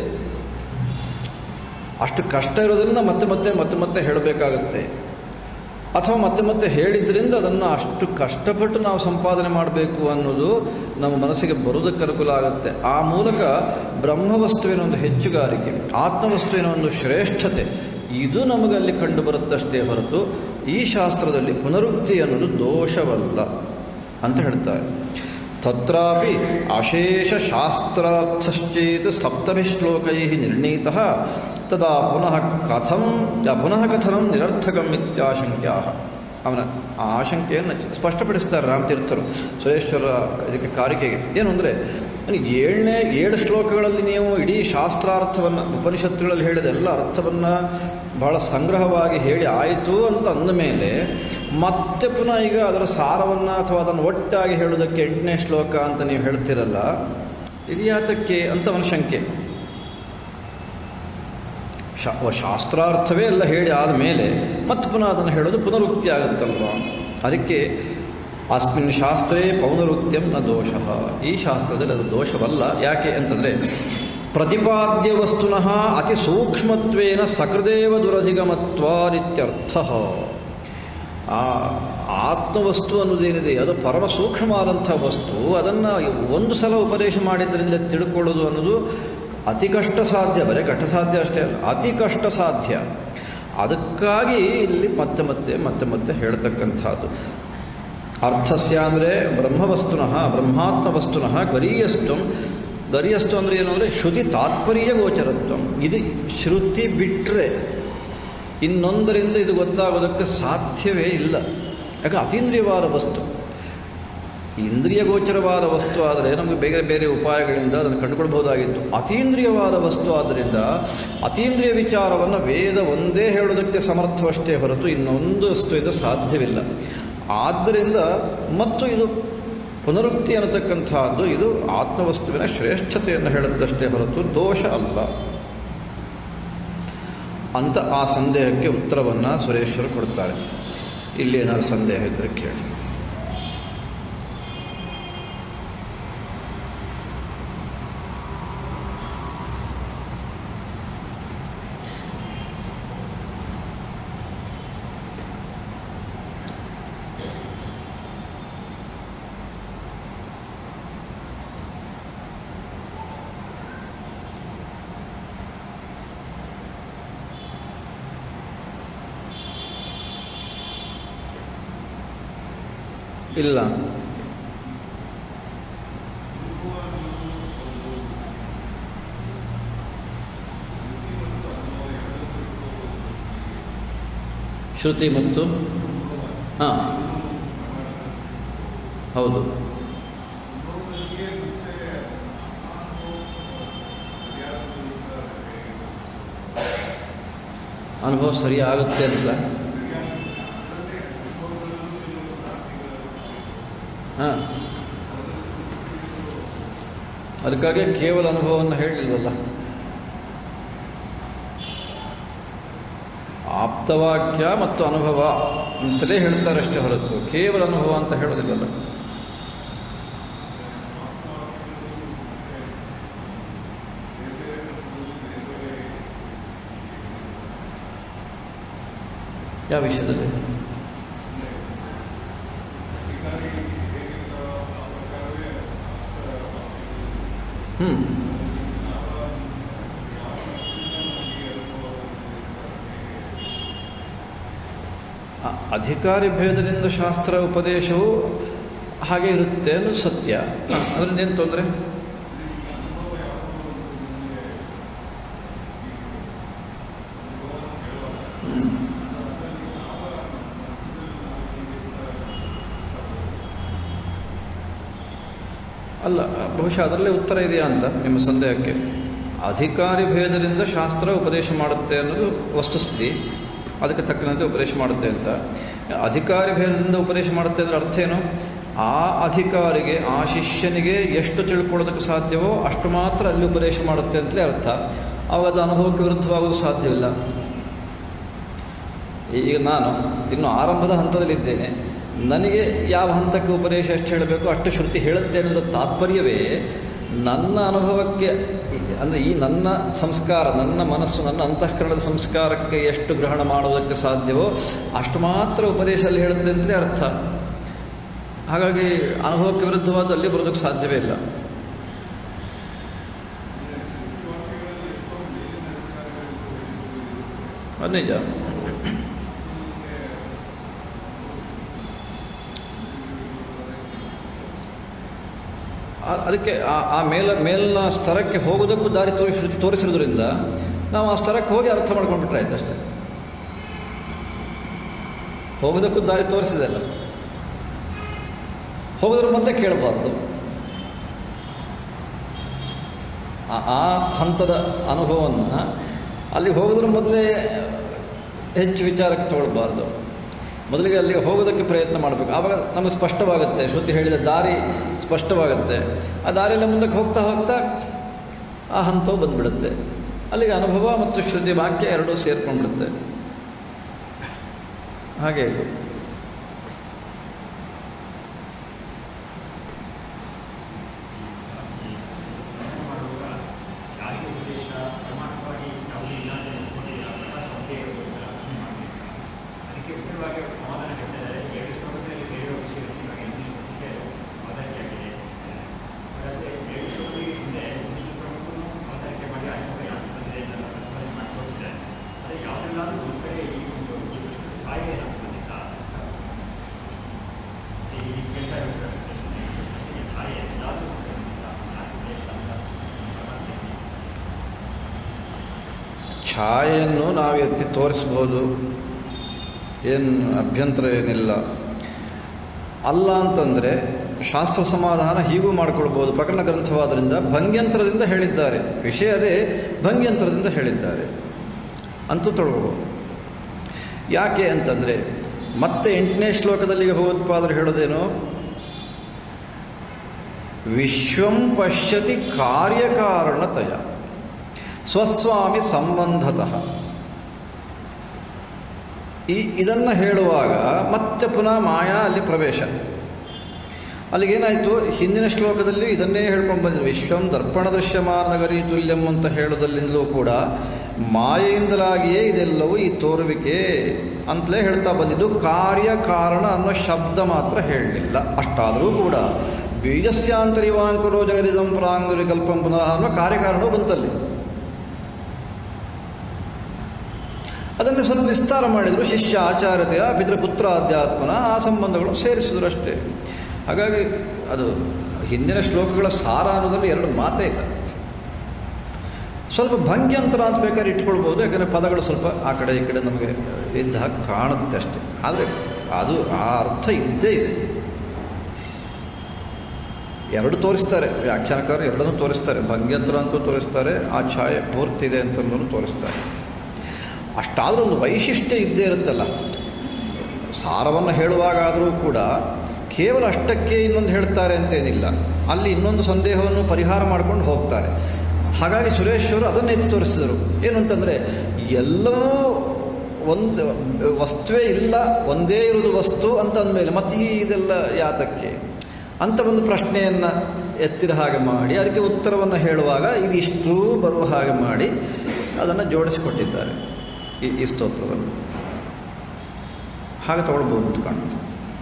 ಅಷ್ಟು ಕಷ್ಟ ಇರೋದ್ರಿಂದ ಮತ್ತೆ ಮತ್ತೆ ಮತ್ತೆ ಮತ್ತೆ ಹೇಳಬೇಕಾಗತ್ತೆ. ಅಥವಾ ಮತ್ತೆ ಮತ್ತೆ ಹೇಳಿದ್ರಿಂದ ಅದನ್ನು ಅಷ್ಟು ಕಷ್ಟಪಟ್ಟು ನಾವು ಸಂಪಾದನೆ ಮಾಡಬೇಕು ಅನ್ನೋದು ನಮ್ಮ ಮನಸ್ಸಿಗೆ ಬರೋದಕ್ಕೆ ಅನುಕೂಲ ಆಗುತ್ತೆ. ಆ ಮೂಲಕ ಬ್ರಹ್ಮವಸ್ತುವಿನ ಒಂದು ಹೆಚ್ಚುಗಾರಿಕೆ, ಆತ್ಮವಸ್ತುವಿನ ಒಂದು ಶ್ರೇಷ್ಠತೆ ಇದು ನಮಗಲ್ಲಿ ಕಂಡು ಬರುತ್ತಷ್ಟೇ ಹೊರತು ಈ ಶಾಸ್ತ್ರದಲ್ಲಿ ಪುನರುಕ್ತಿ ಅನ್ನೋದು ದೋಷವಲ್ಲ ಅಂತ ಹೇಳ್ತಾರೆ. ತತ್ರಾಪಿ ಅಶೇಷ ಶಾಸ್ತ್ರಾರ್ಥಶ್ಚೇತ್ ಸಪ್ತಮಿ ಶ್ಲೋಕೈ ನಿರ್ಣೀತಃ ತದಾ ಪುನಃ ಕಥಂ ಪುನಃ ಕಥನಂ ನಿರರ್ಥಕಂ ಇತ್ಯಾಶಂಕ್ಯಾ. ಅವನ ಆ ಆಶಂಕೆಯನ್ನು ಸ್ಪಷ್ಟಪಡಿಸ್ತಾರೆ ರಾಮತೀರ್ಥರು ಸುರೇಶ್ವರ ಇದಕ್ಕೆ ಕಾರಿಕೆಗೆ. ಏನು ಅಂದರೆ, ಏಳನೇ ಏಳು ಶ್ಲೋಕಗಳಲ್ಲಿ ನೀವು ಇಡೀ ಶಾಸ್ತ್ರಾರ್ಥವನ್ನು, ಉಪನಿಷತ್ತುಗಳಲ್ಲಿ ಹೇಳಿದ ಎಲ್ಲ ಅರ್ಥವನ್ನು ಬಹಳ ಸಂಗ್ರಹವಾಗಿ ಹೇಳಿ ಆಯಿತು ಅಂತ ಅಂದ ಮೇಲೆ ಮತ್ತೆ ಪುನಃ ಈಗ ಅದರ ಸಾರವನ್ನು ಅಥವಾ ಅದನ್ನು ಒಟ್ಟಾಗಿ ಹೇಳೋದಕ್ಕೆ ಎಂಟನೇ ಶ್ಲೋಕ ಅಂತ ನೀವು ಹೇಳ್ತಿರಲ್ಲ, ಇದು ಯಾತಕ್ಕೆ ಅಂತ ಅವನ ಶಂಕೆ. ಶಾ ಶಾಸ್ತ್ರಾರ್ಥವೇ ಎಲ್ಲ ಹೇಳಿ ಆದಮೇಲೆ ಮತ್ತೆ ಪುನಃ ಅದನ್ನು ಹೇಳೋದು ಪುನರುಕ್ತಿ ಆಗುತ್ತಲ್ವ. ಅದಕ್ಕೆ ಅಸ್ಮಿನ್ ಶಾಸ್ತ್ರೇ ಪೌನರುಕ್ತ್ಯಂ ನ ದೋಷಃ, ಈ ಶಾಸ್ತ್ರದಲ್ಲಿ ಅದು ದೋಷವಲ್ಲ. ಯಾಕೆ ಅಂತಂದರೆ ಪ್ರತಿಪಾದ್ಯ ವಸ್ತುನಃ ಅತಿ ಸೂಕ್ಷ್ಮತ್ವೇನ ಸಕೃದೇವ ದುರಧಿಗಮತ್ವಾದಿತ್ಯರ್ಥ. ಆ ಆತ್ಮವಸ್ತು ಅನ್ನೋದೇನಿದೆ ಅದು ಪರಮ ಸೂಕ್ಷ್ಮವಾದಂಥ ವಸ್ತು. ಅದನ್ನು ಒಂದು ಸಲ ಉಪದೇಶ ಮಾಡಿದ್ರಿಂದ ತಿಳ್ಕೊಳ್ಳೋದು ಅನ್ನೋದು ಅತಿ ಕಷ್ಟ ಸಾಧ್ಯ. ಬರೀ ಕಷ್ಟ ಸಾಧ್ಯ ಅಷ್ಟೇ ಅಲ್ಲ, ಅತಿ ಕಷ್ಟ ಸಾಧ್ಯ. ಅದಕ್ಕಾಗಿ ಇಲ್ಲಿ ಮತ್ತೆ ಮತ್ತೆ ಮತ್ತೆ ಮತ್ತೆ ಹೇಳ್ತಕ್ಕಂಥದ್ದು. ಅರ್ಥಸ್ಯ ಅಂದರೆ ಬ್ರಹ್ಮವಸ್ತುನಃ ಬ್ರಹ್ಮಾತ್ಮ ವಸ್ತುನಃ ಗರೀಯಸ್ತ್ವ. ಗರೀಯಸ್ತು ಅಂದರೆ ಏನು ಅಂದರೆ ಶ್ರುತಿ ತಾತ್ಪರ್ಯ ಗೋಚರತ್ವ. ಇದು ಶ್ರುತಿ ಬಿಟ್ಟರೆ ಇನ್ನೊಂದರಿಂದ ಇದು ಗೊತ್ತಾಗೋದಕ್ಕೆ ಸಾಧ್ಯವೇ ಇಲ್ಲ. ಯಾಕೆ ಅತೀಂದ್ರಿಯವಾದ ವಸ್ತು. ಇಂದ್ರಿಯ ಗೋಚರವಾದ ವಸ್ತು ಆದರೆ ನಮಗೆ ಬೇರೆ ಬೇರೆ ಉಪಾಯಗಳಿಂದ ಅದನ್ನು ಕಂಡುಕೊಳ್ಬಹುದಾಗಿತ್ತು. ಅತೀಂದ್ರಿಯವಾದ ವಸ್ತು ಆದ್ದರಿಂದ ಅತೀಂದ್ರಿಯ ವಿಚಾರವನ್ನು ವೇದ ಒಂದೇ ಹೇಳೋದಕ್ಕೆ ಸಮರ್ಥವಷ್ಟೇ ಹೊರತು ಇನ್ನೊಂದು ವಸ್ತುವಿಂದ ಸಾಧ್ಯವಿಲ್ಲ. ಆದ್ದರಿಂದ ಮತ್ತು ಇದು ಪುನರುಕ್ತಿ ಅನ್ನತಕ್ಕಂಥದ್ದು ಇದು ಆತ್ಮವಸ್ತುವಿನ ಶ್ರೇಷ್ಠತೆಯನ್ನು ಹೇಳುತ್ತಷ್ಟೇ ಹೊರತು ದೋಷ ಅಲ್ಲ ಅಂತ ಆ ಸಂದೇಹಕ್ಕೆ ಉತ್ತರವನ್ನು ಸುರೇಶ್ವರು ಕೊಡ್ತಾರೆ. ಇಲ್ಲಿ ಏನಾದ್ರು ಸಂದೇಹ ಇದ್ದರೆ ಕೇಳಿ. ಇಲ್ಲ. ಶ್ರುತಿ ಮತ್ತು ಹಾಂ ಹೌದು. ಅನುಭವ ಸರಿಯಾಗುತ್ತೆ ಅಂತ ಹಾಂ, ಅದಕ್ಕಾಗಿ ಕೇವಲ ಅನುಭವವನ್ನು ಹೇಳಿಲ್ವಲ್ಲ. ಆಪ್ತವಾಕ್ಯ ಮತ್ತು ಅನುಭವ ಅಂತಲೇ ಹೇಳ್ತಾರಷ್ಟೇ ಹೊರತು ಕೇವಲ ಅನುಭವ ಅಂತ ಹೇಳೋದಿಲ್ಲಲ್ಲ. ಯಾವ ವಿಷಯದಲ್ಲಿ? ಹ್ಞೂ ಅಧಿಕಾರಿ ಭೇದದಿಂದ ಶಾಸ್ತ್ರ ಉಪದೇಶವು ಹಾಗೆ ಇರುತ್ತೆ ಅನ್ನೋದು ಸತ್ಯ. ಅದರಿಂದ ಏನು ತೊಂದರೆ? ಅಲ್ಲ, ಬಹುಶಃ ಅದರಲ್ಲೇ ಉತ್ತರ ಇದೆಯಾ ಅಂತ ನಿಮ್ಮ ಸಂದೇಹಕ್ಕೆ. ಅಧಿಕಾರಿ ಭೇದದಿಂದ ಶಾಸ್ತ್ರ ಉಪದೇಶ ಮಾಡುತ್ತೆ ಅನ್ನೋದು ವಸ್ತುಸ್ಥಿತಿ, ಅದಕ್ಕೆ ತಕ್ಕಂತೆ ಉಪದೇಶ ಮಾಡುತ್ತೆ ಅಂತ. ಅಧಿಕಾರಿ ಭೇದದಿಂದ ಉಪದೇಶ ಮಾಡುತ್ತೆ ಅಂದರೆ ಅರ್ಥ ಏನು? ಆ ಅಧಿಕಾರಿಗೆ ಆ ಶಿಷ್ಯನಿಗೆ ಎಷ್ಟು ತಿಳ್ಕೊಳ್ಳೋದಕ್ಕೆ ಸಾಧ್ಯವೋ ಅಷ್ಟು ಮಾತ್ರ ಅಲ್ಲಿ ಉಪದೇಶ ಮಾಡುತ್ತೆ ಅಂತಲೇ ಅರ್ಥ. ಆವಾಗ ಅದು ಅನುಭವಕ್ಕೆ ವಿರುದ್ಧವಾಗೋದು ಸಾಧ್ಯವಿಲ್ಲ. ಈಗ ನಾನು ಇನ್ನು ಆರಂಭದ ಹಂತದಲ್ಲಿದ್ದೇನೆ, ನನಗೆ ಯಾವ ಹಂತಕ್ಕೆ ಉಪದೇಶ ಎಷ್ಟು ಹೇಳಬೇಕು ಅಷ್ಟು ಶ್ರುತಿ ಹೇಳುತ್ತೆ ಅನ್ನೋದ್ರ ತಾತ್ಪರ್ಯವೇ ನನ್ನ ಅನುಭವಕ್ಕೆ, ಅಂದರೆ ಈ ನನ್ನ ಸಂಸ್ಕಾರ, ನನ್ನ ಮನಸ್ಸು, ನನ್ನ ಅಂತಃಕರಣದ ಸಂಸ್ಕಾರಕ್ಕೆ ಎಷ್ಟು ಗ್ರಹಣ ಮಾಡೋದಕ್ಕೆ ಸಾಧ್ಯವೋ ಅಷ್ಟು ಮಾತ್ರ ಉಪದೇಶದಲ್ಲಿ ಹೇಳುತ್ತೆ ಅಂತಲೇ ಅರ್ಥ. ಹಾಗಾಗಿ ಅನುಭವಕ್ಕೆ ವಿರುದ್ಧವಾದ ಅಲ್ಲಿ ಬರೋದಕ್ಕೆ ಸಾಧ್ಯವೇ ಇಲ್ಲ. ಅದು ನಿಜ. ಅದಕ್ಕೆ ಆ ಮೇಲ ಮೇಲಿನ ಸ್ತರಕ್ಕೆ ಹೋಗೋದಕ್ಕೂ ದಾರಿ ತೋರಿಸಿ ಶ್ರುತಿ ತೋರಿಸಿರೋದ್ರಿಂದ ನಾವು ಆ ಸ್ತರಕ್ಕೆ ಹೋಗಿ ಅರ್ಥ ಮಾಡ್ಕೊಂಡ್ಬಿಟ್ರೆ ಆಯ್ತು ಅಷ್ಟೇ. ಹೋಗೋದಕ್ಕೂ ದಾರಿ ತೋರಿಸಿದೆಲ್ಲ, ಹೋಗೋದ್ರ ಮತ್ತೆ ಕೇಳಬಾರ್ದು. ಆ ಹಂತದ ಅನುಭವವನ್ನು ಅಲ್ಲಿ ಹೋಗೋದ್ರ ಮೊದಲೇ ಹೆಚ್ಚು ವಿಚಾರಕ್ಕೆ ತಗೊಳ್ಬಾರ್ದು. ಮೊದಲಿಗೆ ಅಲ್ಲಿ ಹೋಗೋದಕ್ಕೆ ಪ್ರಯತ್ನ ಮಾಡಬೇಕು. ಆವಾಗ ನಮಗೆ ಸ್ಪಷ್ಟವಾಗುತ್ತೆ, ಶ್ರುತಿ ಹೇಳಿದ ದಾರಿ ಸ್ಪಷ್ಟವಾಗುತ್ತೆ. ಆ ದಾರಿಯಲ್ಲಿ ಮುಂದಕ್ಕೆ ಹೋಗ್ತಾ ಹೋಗ್ತಾ ಆ ಹಂತವು ಬಂದುಬಿಡುತ್ತೆ. ಅಲ್ಲಿಗೆ ಅನುಭವ ಮತ್ತು ಶ್ರುತಿ ವಾಕ್ಯ ಎರಡೂ ಸೇರ್ಕೊಂಡ್ಬಿಡುತ್ತೆ. ಹಾಗೆ ಇದು ಛಾಯೆಯನ್ನು ನಾವು ಎತ್ತಿ ತೋರಿಸ್ಬೋದು, ಏನು ಅಭ್ಯಂತರ ಏನಿಲ್ಲ. ಅಲ್ಲ ಅಂತಂದರೆ ಶಾಸ್ತ್ರ ಸಮಾಧಾನ ಹೀಗೂ ಮಾಡಿಕೊಳ್ಬೋದು. ಪ್ರಕರಣ ಗ್ರಂಥವಾದ್ದರಿಂದ ಭಂಗ್ಯಂತರದಿಂದ ಹೇಳಿದ್ದಾರೆ, ವಿಷಯ ಅದೇ ಭಂಗ್ಯಂತರದಿಂದ ಹೇಳಿದ್ದಾರೆ ಅಂತೂ ತೊಳ್ಬೋದು. ಯಾಕೆ ಅಂತಂದರೆ ಮತ್ತೆ ಎಂಟನೇ ಶ್ಲೋಕದಲ್ಲಿ ಭಗವತ್ಪಾದರು ಹೇಳೋದೇನು, ವಿಶ್ವಂ ಪಶ್ಯತಿ ಕಾರ್ಯಕಾರಣತಯ ಸ್ವಸ್ವಾಮಿ ಸಂಬಂಧತಃ. ಈ ಇದನ್ನು ಹೇಳುವಾಗ ಮತ್ತೆ ಪುನಃ ಮಾಯಾ ಅಲ್ಲಿ ಪ್ರವೇಶ. ಅಲ್ಲಿಗೇನಾಯಿತು, ಹಿಂದಿನ ಶ್ಲೋಕದಲ್ಲಿ ಇದನ್ನೇ ಹೇಳ್ಕೊಂಡು ಬಂದಿದ್ದು, ವಿಶ್ವಂ ದರ್ಪಣ ದೃಶ್ಯಮಾನ ನಗರಿ ತುಲ್ಯಂ ಅಂತ ಹೇಳೋದಲ್ಲಿಂದಲೂ ಕೂಡ ಮಾಯೆಯಿಂದಲಾಗಿಯೇ ಇದೆಲ್ಲವೂ ಈ ತೋರುವಿಕೆ ಅಂತಲೇ ಹೇಳ್ತಾ ಬಂದಿದ್ದು. ಕಾರ್ಯ ಕಾರಣ ಅನ್ನೋ ಶಬ್ದ ಮಾತ್ರ ಹೇಳಲಿಲ್ಲ. ಅಷ್ಟಾದರೂ ಕೂಡ ಬೀಜಸ್ಯಾಂತರಿವಾಂಕರೋ ಜಗರಿದಂ ಪ್ರಾಂಗರಿ ಕಲ್ಪಂ ಪುನಃ ಅನ್ನೋ ಕಾರ್ಯಕಾರಣವೂ ಬಂತಲ್ಲಿ. ಅದನ್ನೇ ಸ್ವಲ್ಪ ವಿಸ್ತಾರ ಮಾಡಿದರು. ಶಿಷ್ಯ ಆಚಾರ್ಯತೆಯ ಪಿತೃಪುತ್ರ ಅಧ್ಯಾತ್ಮನ ಆ ಸಂಬಂಧಗಳು ಸೇರಿಸಿದ್ರು ಅಷ್ಟೇ. ಹಾಗಾಗಿ ಅದು ಹಿಂದಿನ ಶ್ಲೋಕಗಳ ಸಾರ ಅನ್ನೋದ್ರಲ್ಲಿ ಎರಡು ಮಾತೇ ಇಲ್ಲ. ಸ್ವಲ್ಪ ಭಂಗ್ಯಂತರ ಅಂತ ಬೇಕಾದ್ರೆ ಇಟ್ಕೊಳ್ಬೋದು, ಯಾಕಂದರೆ ಪದಗಳು ಸ್ವಲ್ಪ ಆ ಕಡೆ ಈ ಕಡೆ ನಮಗೆ ಇದ್ದ ಹಾಗೆ ಕಾಣುತ್ತೆ ಅಷ್ಟೇ. ಆದರೆ ಅದು ಆ ಅರ್ಥ ಇದ್ದೇ ಇದೆ. ಎರಡು ತೋರಿಸ್ತಾರೆ ವ್ಯಾಖ್ಯಾನಕಾರರು, ಎರಡನ್ನೂ ತೋರಿಸ್ತಾರೆ. ಭಂಗ್ಯಂತರ ಅಂತೂ ತೋರಿಸ್ತಾರೆ, ಆ ಛಾಯೆ ಪೂರ್ತಿ ಇದೆ ಅಂತಂದೂ ತೋರಿಸ್ತಾರೆ. ಅಷ್ಟಾದರೂ ಒಂದು ವೈಶಿಷ್ಟ್ಯ ಇದ್ದೇ ಇರುತ್ತಲ್ಲ. ಸಾರವನ್ನು ಹೇಳುವಾಗಾದರೂ ಕೂಡ ಕೇವಲ ಅಷ್ಟಕ್ಕೆ ಇನ್ನೊಂದು ಹೇಳ್ತಾರೆ ಅಂತೇನಿಲ್ಲ, ಅಲ್ಲಿ ಇನ್ನೊಂದು ಸಂದೇಹವನ್ನು ಪರಿಹಾರ ಮಾಡ್ಕೊಂಡು ಹೋಗ್ತಾರೆ. ಹಾಗಾಗಿ ಸುರೇಶ್ವರು ಅದನ್ನು ಎತ್ತಿ ತೋರಿಸಿದರು. ಏನು ಅಂತಂದರೆ, ಎಲ್ಲವೂ ಒಂದು ವಸ್ತುವೇ ಇಲ್ಲ, ಒಂದೇ ಇರೋದು ವಸ್ತು ಅಂತ ಅಂದಮೇಲೆ ಮತ್ತೆ ಇದೆಲ್ಲ ಯಾತಕ್ಕೆ ಅಂತ ಒಂದು ಪ್ರಶ್ನೆಯನ್ನು ಎತ್ತಿದ ಹಾಗೆ ಮಾಡಿ ಅದಕ್ಕೆ ಉತ್ತರವನ್ನು ಹೇಳುವಾಗ ಇದಿಷ್ಟೂ ಬರುವ ಹಾಗೆ ಮಾಡಿ ಅದನ್ನು ಜೋಡಿಸಿಕೊಟ್ಟಿದ್ದಾರೆ ಈ ಈ ಸ್ತೋತ್ರವನ್ನು. ಹಾಗೆ ತಗೊಳ್ಬೋದು ಅಂತ ಕಾಣುತ್ತೆ.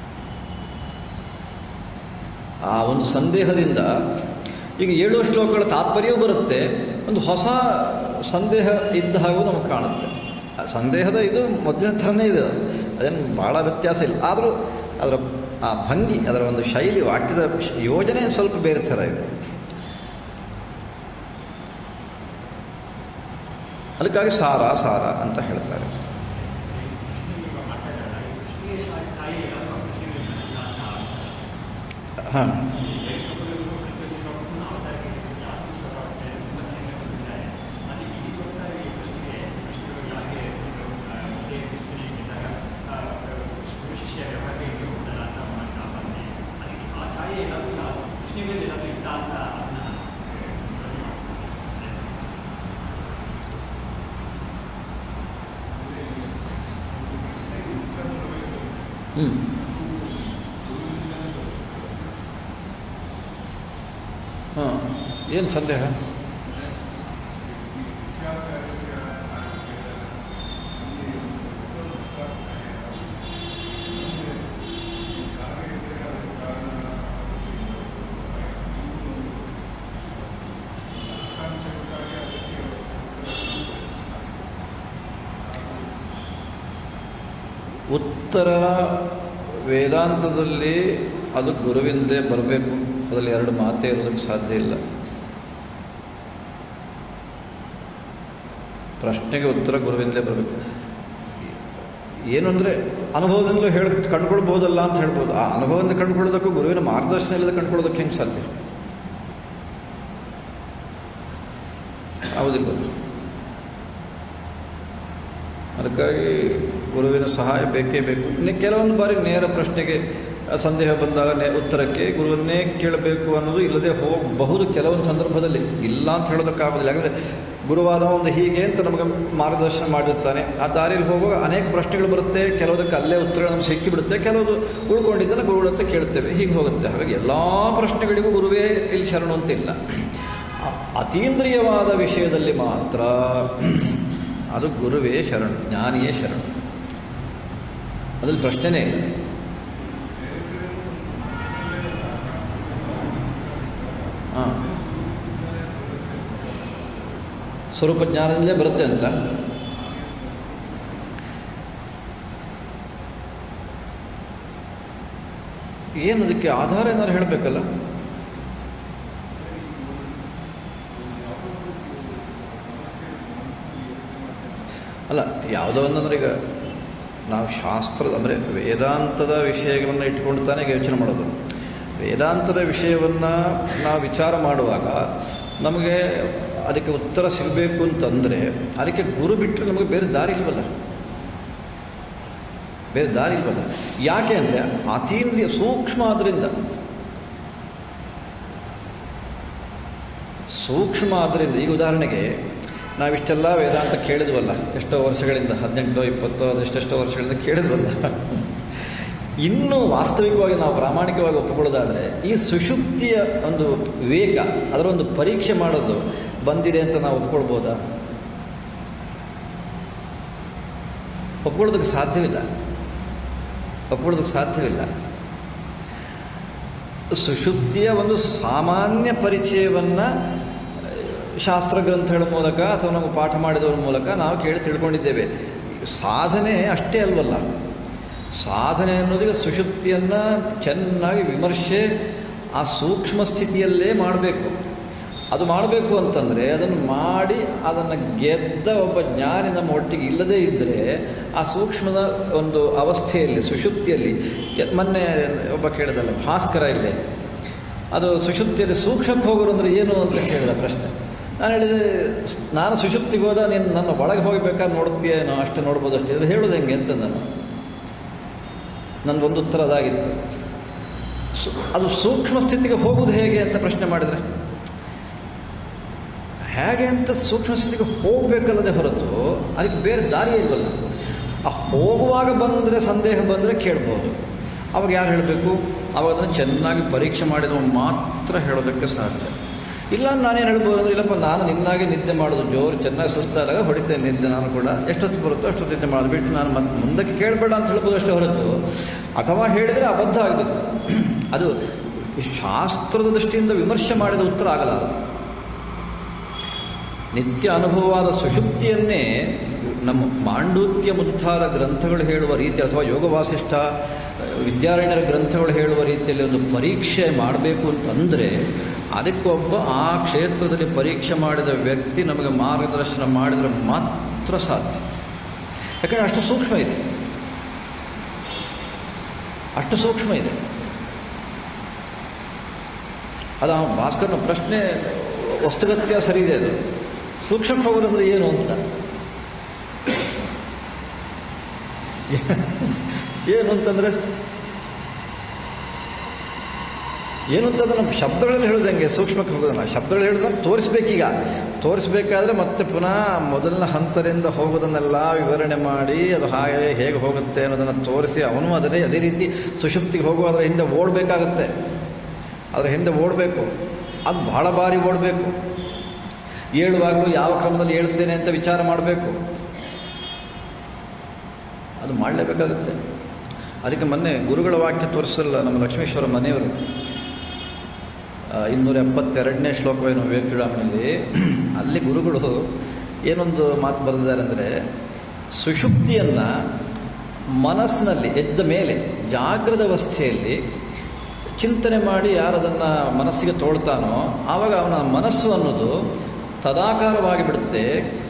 ಆ ಒಂದು ಸಂದೇಹದಿಂದ ಈಗ ಏಳು ಶ್ಲೋಕಗಳ ತಾತ್ಪರ್ಯವೂ ಬರುತ್ತೆ, ಒಂದು ಹೊಸ ಸಂದೇಹ ಇದ್ದ ಹಾಗೂ ನಮಗೆ ಕಾಣುತ್ತೆ. ಆ ಸಂದೇಹದ ಇದು ಮೊದಲಿನ ಥರನೇ ಇದೆ, ಅದೇನು ಭಾಳ ವ್ಯತ್ಯಾಸ ಇಲ್ಲ. ಆದರೂ ಅದರ ಆ ಭಂಗಿ, ಅದರ ಒಂದು ಶೈಲಿ, ವಾಕ್ಯದ ಯೋಜನೆ ಸ್ವಲ್ಪ ಬೇರೆ ಥರ ಇದೆ. ಅದಕ್ಕಾಗಿ ಸಾರ ಸಾರ ಅಂತ ಹೇಳ್ತಾರೆ. ಹಾಂ, ಹ್ಞೂ ಹಾಂ, ಏನು ಸಂದೇಹ? ಉತ್ತರ ವೇದಾಂತದಲ್ಲಿ ಅದು ಗುರುವಿಂದೇ ಬರಬೇಕು, ಅದರಲ್ಲಿ ಎರಡು ಮಾತೇ ಇರೋದಕ್ಕೆ ಸಾಧ್ಯ ಇಲ್ಲ. ಪ್ರಶ್ನೆಗೆ ಉತ್ತರ ಗುರುವಿಂದೇ ಬರಬೇಕು. ಏನು ಅಂದರೆ ಅನುಭವದಿಂದಲೂ ಹೇಳಿ ಕಂಡುಕೊಳ್ಬೋದಲ್ಲ ಅಂತ ಹೇಳ್ಬೋದು. ಆ ಅನುಭವದಿಂದ ಕಂಡುಕೊಳ್ಳೋದಕ್ಕೂ ಗುರುವಿನ ಮಾರ್ಗದರ್ಶನ ಇಲ್ಲದೆ ಕಂಡುಕೊಳ್ಳೋದಕ್ಕೆ ಹೆಂಗೆ ಸಾಧ್ಯ? ಹೌದಿಲ್ಲ. ಅದಕ್ಕಾಗಿ ಗುರುವಿನ ಸಹಾಯ ಬೇಕೇ ಬೇಕು. ಇನ್ನು ಕೆಲವೊಂದು ಬಾರಿ ನೇರ ಪ್ರಶ್ನೆಗೆ ಸಂದೇಹ ಬಂದಾಗ ನೇ ಉತ್ತರಕ್ಕೆ ಗುರುವನ್ನೇ ಕೇಳಬೇಕು ಅನ್ನೋದು ಇಲ್ಲದೆ ಹೋಗಬಹುದು ಕೆಲವೊಂದು ಸಂದರ್ಭದಲ್ಲಿ. ಇಲ್ಲ ಅಂತ ಹೇಳೋದಕ್ಕಾಗೋದಿಲ್ಲ. ಯಾಕಂದರೆ ಗುರುವಾದ ಒಂದು ಹೀಗೆ ಅಂತ ನಮಗೆ ಮಾರ್ಗದರ್ಶನ ಮಾಡಿರ್ತಾನೆ. ಆ ದಾರಿಯಲ್ಲಿ ಹೋಗುವಾಗ ಅನೇಕ ಪ್ರಶ್ನೆಗಳು ಬರುತ್ತೆ, ಕೆಲವುದಕ್ಕೆ ಅಲ್ಲೇ ಉತ್ತರಗಳು ನಮ್ಗೆ ಸಿಕ್ಕಿಬಿಡುತ್ತೆ, ಕೆಲವುದು ಉಳ್ಕೊಂಡಿದ್ದನ್ನು ಗುರುಗಳಂತ ಕೇಳ್ತೇವೆ, ಹೀಗೆ ಹೋಗುತ್ತೆ. ಹಾಗಾಗಿ ಎಲ್ಲ ಪ್ರಶ್ನೆಗಳಿಗೂ ಗುರುವೇ ಇಲ್ಲಿ ಶರಣು ಅಂತಿಲ್ಲ. ಅತೀಂದ್ರಿಯವಾದ ವಿಷಯದಲ್ಲಿ ಮಾತ್ರ ಅದು ಗುರುವೇ ಶರಣು, ಜ್ಞಾನಿಯೇ ಶರಣು, ಅದ್ರಲ್ಲಿ ಪ್ರಶ್ನೆನೇ ಇಲ್ಲ. ಹಾಂ, ಸ್ವರೂಪ ಜ್ಞಾನದಿಂದಲೇ ಬರುತ್ತೆ ಅಂತ. ಏನು ಅದಕ್ಕೆ ಆಧಾರ ಏನಾದ್ರು ಹೇಳಬೇಕಲ್ಲ. ಅಲ್ಲ, ಯಾವುದೋ ಒಂದಂದ್ರೆ ಈಗ ನಾವು ಶಾಸ್ತ್ರದ ಅಂದರೆ ವೇದಾಂತದ ವಿಷಯವನ್ನು ಇಟ್ಕೊಂಡು ತಾನೇ ಯೋಚನೆ ಮಾಡೋದು. ವೇದಾಂತದ ವಿಷಯವನ್ನು ನಾವು ವಿಚಾರ ಮಾಡುವಾಗ ನಮಗೆ ಅದಕ್ಕೆ ಉತ್ತರ ಸಿಗಬೇಕು ಅಂತಂದರೆ ಅದಕ್ಕೆ ಗುರು ಬಿಟ್ಟರೆ ನಮಗೆ ಬೇರೆ ದಾರಿ ಇಲ್ವಲ್ಲ, ಬೇರೆ ದಾರಿ ಇಲ್ವಲ್ಲ. ಯಾಕೆ ಅಂದರೆ ಅತೀಂದ್ರಿಯ ಸೂಕ್ಷ್ಮ ಆದ್ದರಿಂದ ಸೂಕ್ಷ್ಮ ಆದ್ದರಿಂದ ಈಗ ಉದಾಹರಣೆಗೆ ನಾವಿಷ್ಟೆಲ್ಲ ವೇದಾಂತ ಕೇಳಿದ್ವಲ್ಲ, ಎಷ್ಟೋ ವರ್ಷಗಳಿಂದ, ಹದಿನೆಂಟೋ ಇಪ್ಪತ್ತೋ ಅದೆಷ್ಟೆಷ್ಟೋ ವರ್ಷಗಳಿಂದ ಕೇಳಿದ್ವಲ್ಲ. ಇನ್ನೂ ವಾಸ್ತವಿಕವಾಗಿ ನಾವು ಪ್ರಾಮಾಣಿಕವಾಗಿ ಒಪ್ಪಿಕೊಳ್ಳೋದಾದರೆ ಈ ಸುಷುಪ್ತಿಯ ಒಂದು ವಿವೇಕ, ಅದರ ಒಂದು ಪರೀಕ್ಷೆ ಮಾಡೋದು ಬಂದಿದೆ ಅಂತ ನಾವು ಒಪ್ಕೊಳ್ಬೋದಾ? ಒಪ್ಕೊಳ್ಳೋದಕ್ಕೆ ಸಾಧ್ಯವಿಲ್ಲ, ಒಪ್ಕೊಳ್ಳೋದಕ್ಕೆ ಸಾಧ್ಯವಿಲ್ಲ. ಸುಷುಪ್ತಿಯ ಒಂದು ಸಾಮಾನ್ಯ ಪರಿಚಯವನ್ನು ಶಾಸ್ತ್ರ ಗ್ರಂಥಗಳ ಮೂಲಕ ಅಥವಾ ನಾವು ಪಾಠ ಮಾಡಿದವರ ಮೂಲಕ ನಾವು ಕೇಳಿ ತಿಳ್ಕೊಂಡಿದ್ದೇವೆ. ಸಾಧನೆ ಅಷ್ಟೇ ಅಲ್ವಲ್ಲ. ಸಾಧನೆ ಅನ್ನೋದೀಗ ಸುಷುಪ್ತಿಯನ್ನು ಚೆನ್ನಾಗಿ ವಿಮರ್ಶೆ ಆ ಸೂಕ್ಷ್ಮ ಸ್ಥಿತಿಯಲ್ಲೇ ಮಾಡಬೇಕು. ಅದು ಮಾಡಬೇಕು ಅಂತಂದರೆ ಅದನ್ನು ಮಾಡಿ ಅದನ್ನು ಗೆದ್ದ ಒಬ್ಬ ಜ್ಞಾನಿ ನಮ್ಮ ಒಟ್ಟಿಗೆ ಇಲ್ಲದೇ ಇದ್ದರೆ ಆ ಸೂಕ್ಷ್ಮದ ಒಂದು ಅವಸ್ಥೆಯಲ್ಲಿ ಸುಷುಪ್ತಿಯಲ್ಲಿ, ಮೊನ್ನೆ ಒಬ್ಬ ಕೇಳಿದಲ್ಲ ಭಾಸ್ಕರ ಇಲ್ಲೇ, ಅದು ಸುಷುಪ್ತಿಯಲ್ಲಿ ಸೂಕ್ಷ್ಮಕ್ಕೆ ಹೋಗೋರು ಅಂದರೆ ಏನು ಅಂತ ಕೇಳಿದ ಪ್ರಶ್ನೆ. ನಾನು ಹೇಳಿದೆ, ನಾನು ಸುಷುಪ್ತಿಗೆ ಹೋದ ನೀನು ನನ್ನ ಒಳಗೆ ಹೋಗಬೇಕಾದ್ರೆ ನೋಡ್ತೀಯೇನೋ, ಅಷ್ಟು ನೋಡ್ಬೋದು ಅಷ್ಟೇ, ಇದು ಹೇಳೋದು ಹೆಂಗೆ ಅಂತ ನಾನು ನನ್ನದೊಂದು ಉತ್ತರ ಅದಾಗಿತ್ತು. ಸು ಅದು ಸೂಕ್ಷ್ಮ ಸ್ಥಿತಿಗೆ ಹೋಗೋದು ಹೇಗೆ ಅಂತ ಪ್ರಶ್ನೆ ಮಾಡಿದರೆ, ಹೇಗೆ ಅಂತ ಸೂಕ್ಷ್ಮ ಸ್ಥಿತಿಗೆ ಹೋಗಬೇಕಲ್ಲದೆ ಹೊರತು ಅದಕ್ಕೆ ಬೇರೆ ದಾರಿಯೇ ಇಲ್ವಲ್ಲ. ಆ ಹೋಗುವಾಗ ಬಂದರೆ ಸಂದೇಹ ಬಂದರೆ ಕೇಳ್ಬೋದು. ಅವಾಗ ಯಾರು ಹೇಳಬೇಕು? ಅವಾಗ ಅದನ್ನು ಚೆನ್ನಾಗಿ ಪರೀಕ್ಷೆ ಮಾಡಿದವ ಮಾತ್ರ ಹೇಳೋದಕ್ಕೆ ಸಾಧ್ಯ. ಇಲ್ಲ ನಾನೇನು ಹೇಳ್ಬೋದು ಅಂದರೆ, ಇಲ್ಲಪ್ಪ ನಾನು ನಿನ್ನಾಗೆ ನಿದ್ದೆ ಮಾಡೋದು, ಜೋರು ಚೆನ್ನಾಗಿ ಸುಸ್ತಾದಾಗ ಹೊಡಿತೇನೆ ನಿದ್ದೆ, ನಾನು ಕೂಡ ಎಷ್ಟೊತ್ತು ಬರುತ್ತೋ ಅಷ್ಟೊತ್ತು ನಿದ್ದೆ ಮಾಡೋದು ಬಿಟ್ಟು ನಾನು ಮತ್ತೆ ಮುಂದಕ್ಕೆ ಕೇಳಬೇಡ ಅಂತ ಹೇಳ್ಬೋದು ಅಷ್ಟೇ ಹೊರತು, ಅಥವಾ ಹೇಳಿದರೆ ಅಬದ್ಧ ಆಗಬೇಕು. ಅದು ಶಾಸ್ತ್ರದ ದೃಷ್ಟಿಯಿಂದ ವಿಮರ್ಶೆ ಮಾಡಿದ ಉತ್ತರ ಆಗಲ್ಲ. ನಿತ್ಯ ಅನುಭವವಾದ ಸುಷುಪ್ತಿಯನ್ನೇ ನಮ್ಮ ಮಾಂಡೂಕ್ಯ ಮುಂತಾದ ಗ್ರಂಥಗಳು ಹೇಳುವ ರೀತಿ, ಅಥವಾ ಯೋಗ ವಾಸಿಷ್ಠ ವಿದ್ಯಾರಣ್ಯರ ಗ್ರಂಥಗಳು ಹೇಳುವ ರೀತಿಯಲ್ಲಿ ಒಂದು ಪರೀಕ್ಷೆ ಮಾಡಬೇಕು ಅಂತಂದರೆ ಅದಕ್ಕೊಬ್ಬ ಆ ಕ್ಷೇತ್ರದಲ್ಲಿ ಪರೀಕ್ಷೆ ಮಾಡಿದ ವ್ಯಕ್ತಿ ನಮಗೆ ಮಾರ್ಗದರ್ಶನ ಮಾಡಿದರೆ ಮಾತ್ರ ಸಾಧ್ಯ. ಯಾಕಂದರೆ ಅಷ್ಟು ಸೂಕ್ಷ್ಮ ಇದೆ, ಅಷ್ಟು ಸೂಕ್ಷ್ಮ ಇದೆ. ಅದು ಆ ಭಾಸ್ಕರನ ಪ್ರಶ್ನೆ ವಸ್ತುಗತ್ಯ ಸರಿ ಇದೆ. ಅದು ಸೂಕ್ಷ್ಮಕ್ಕೆ ಹೋಗೋದಂದ್ರೆ ಏನು ಅಂತ, ಏನು ಅಂತಂದರೆ ಏನು ಅಂತಂದ್ರೆ ನಮ್ಮ ಶಬ್ದಗಳಲ್ಲಿ ಹೇಳೋದಂಗೆ ಸೂಕ್ಷ್ಮಕ್ಕೆ ಹೋಗೋದನ್ನ ಶಬ್ದಗಳು ಹೇಳೋದನ್ನು ತೋರಿಸ್ಬೇಕೀಗ. ತೋರಿಸ್ಬೇಕಾದ್ರೆ ಮತ್ತೆ ಪುನಃ ಮೊದಲನ ಹಂತದಿಂದ ಹೋಗೋದನ್ನೆಲ್ಲ ವಿವರಣೆ ಮಾಡಿ ಅದು ಹಾಗೆ ಹೇಗೆ ಹೋಗುತ್ತೆ ಅನ್ನೋದನ್ನು ತೋರಿಸಿ ಅವನು ಅದನ್ನೇ ಅದೇ ರೀತಿ ಸುಷುಪ್ತಿಗೆ ಹೋಗುವ ಹಿಂದೆ ಓಡಬೇಕಾಗತ್ತೆ. ಅದರ ಹಿಂದೆ ಓಡಬೇಕು, ಅದು ಬಹಳ ಬಾರಿ ಓಡಬೇಕು. ಏಳುವಾಗಲೂ ಯಾವ ಕ್ರಮದಲ್ಲಿ ಹೇಳ್ತೇನೆ ಅಂತ ವಿಚಾರ ಮಾಡಬೇಕು. ಅದು ಮಾಡಲೇಬೇಕಾಗುತ್ತೆ. ಅದಕ್ಕೆ ಮೊನ್ನೆ ಗುರುಗಳ ವಾಕ್ಯ ತೋರಿಸಲ್ಲ ನಮ್ಮ ಲಕ್ಷ್ಮೀಶ್ವರ ಮನೆಯವರು ಇನ್ನೂರ ಎಪ್ಪತ್ತೆರಡನೇ ಶ್ಲೋಕವೇನು ವಿವೇಕಚೂಡಾಮಣಿಯಲ್ಲಿ, ಅಲ್ಲಿ ಗುರುಗಳು ಏನೊಂದು ಮಾತು ಬರೆದಿದ್ದಾರೆ ಅಂದರೆ, ಸುಷುಪ್ತಿಯನ್ನು ಮನಸ್ಸಿನಲ್ಲಿ ಎದ್ದ ಮೇಲೆ ಜಾಗೃತ ಅವಸ್ಥೆಯಲ್ಲಿ ಚಿಂತನೆ ಮಾಡಿ ಯಾರದನ್ನು ಮನಸ್ಸಿಗೆ ತೋಳ್ತಾನೋ ಆವಾಗ ಅವನ ಮನಸ್ಸು ಅನ್ನೋದು ತದಾಕಾರವಾಗಿ ಬಿಡುತ್ತೆ.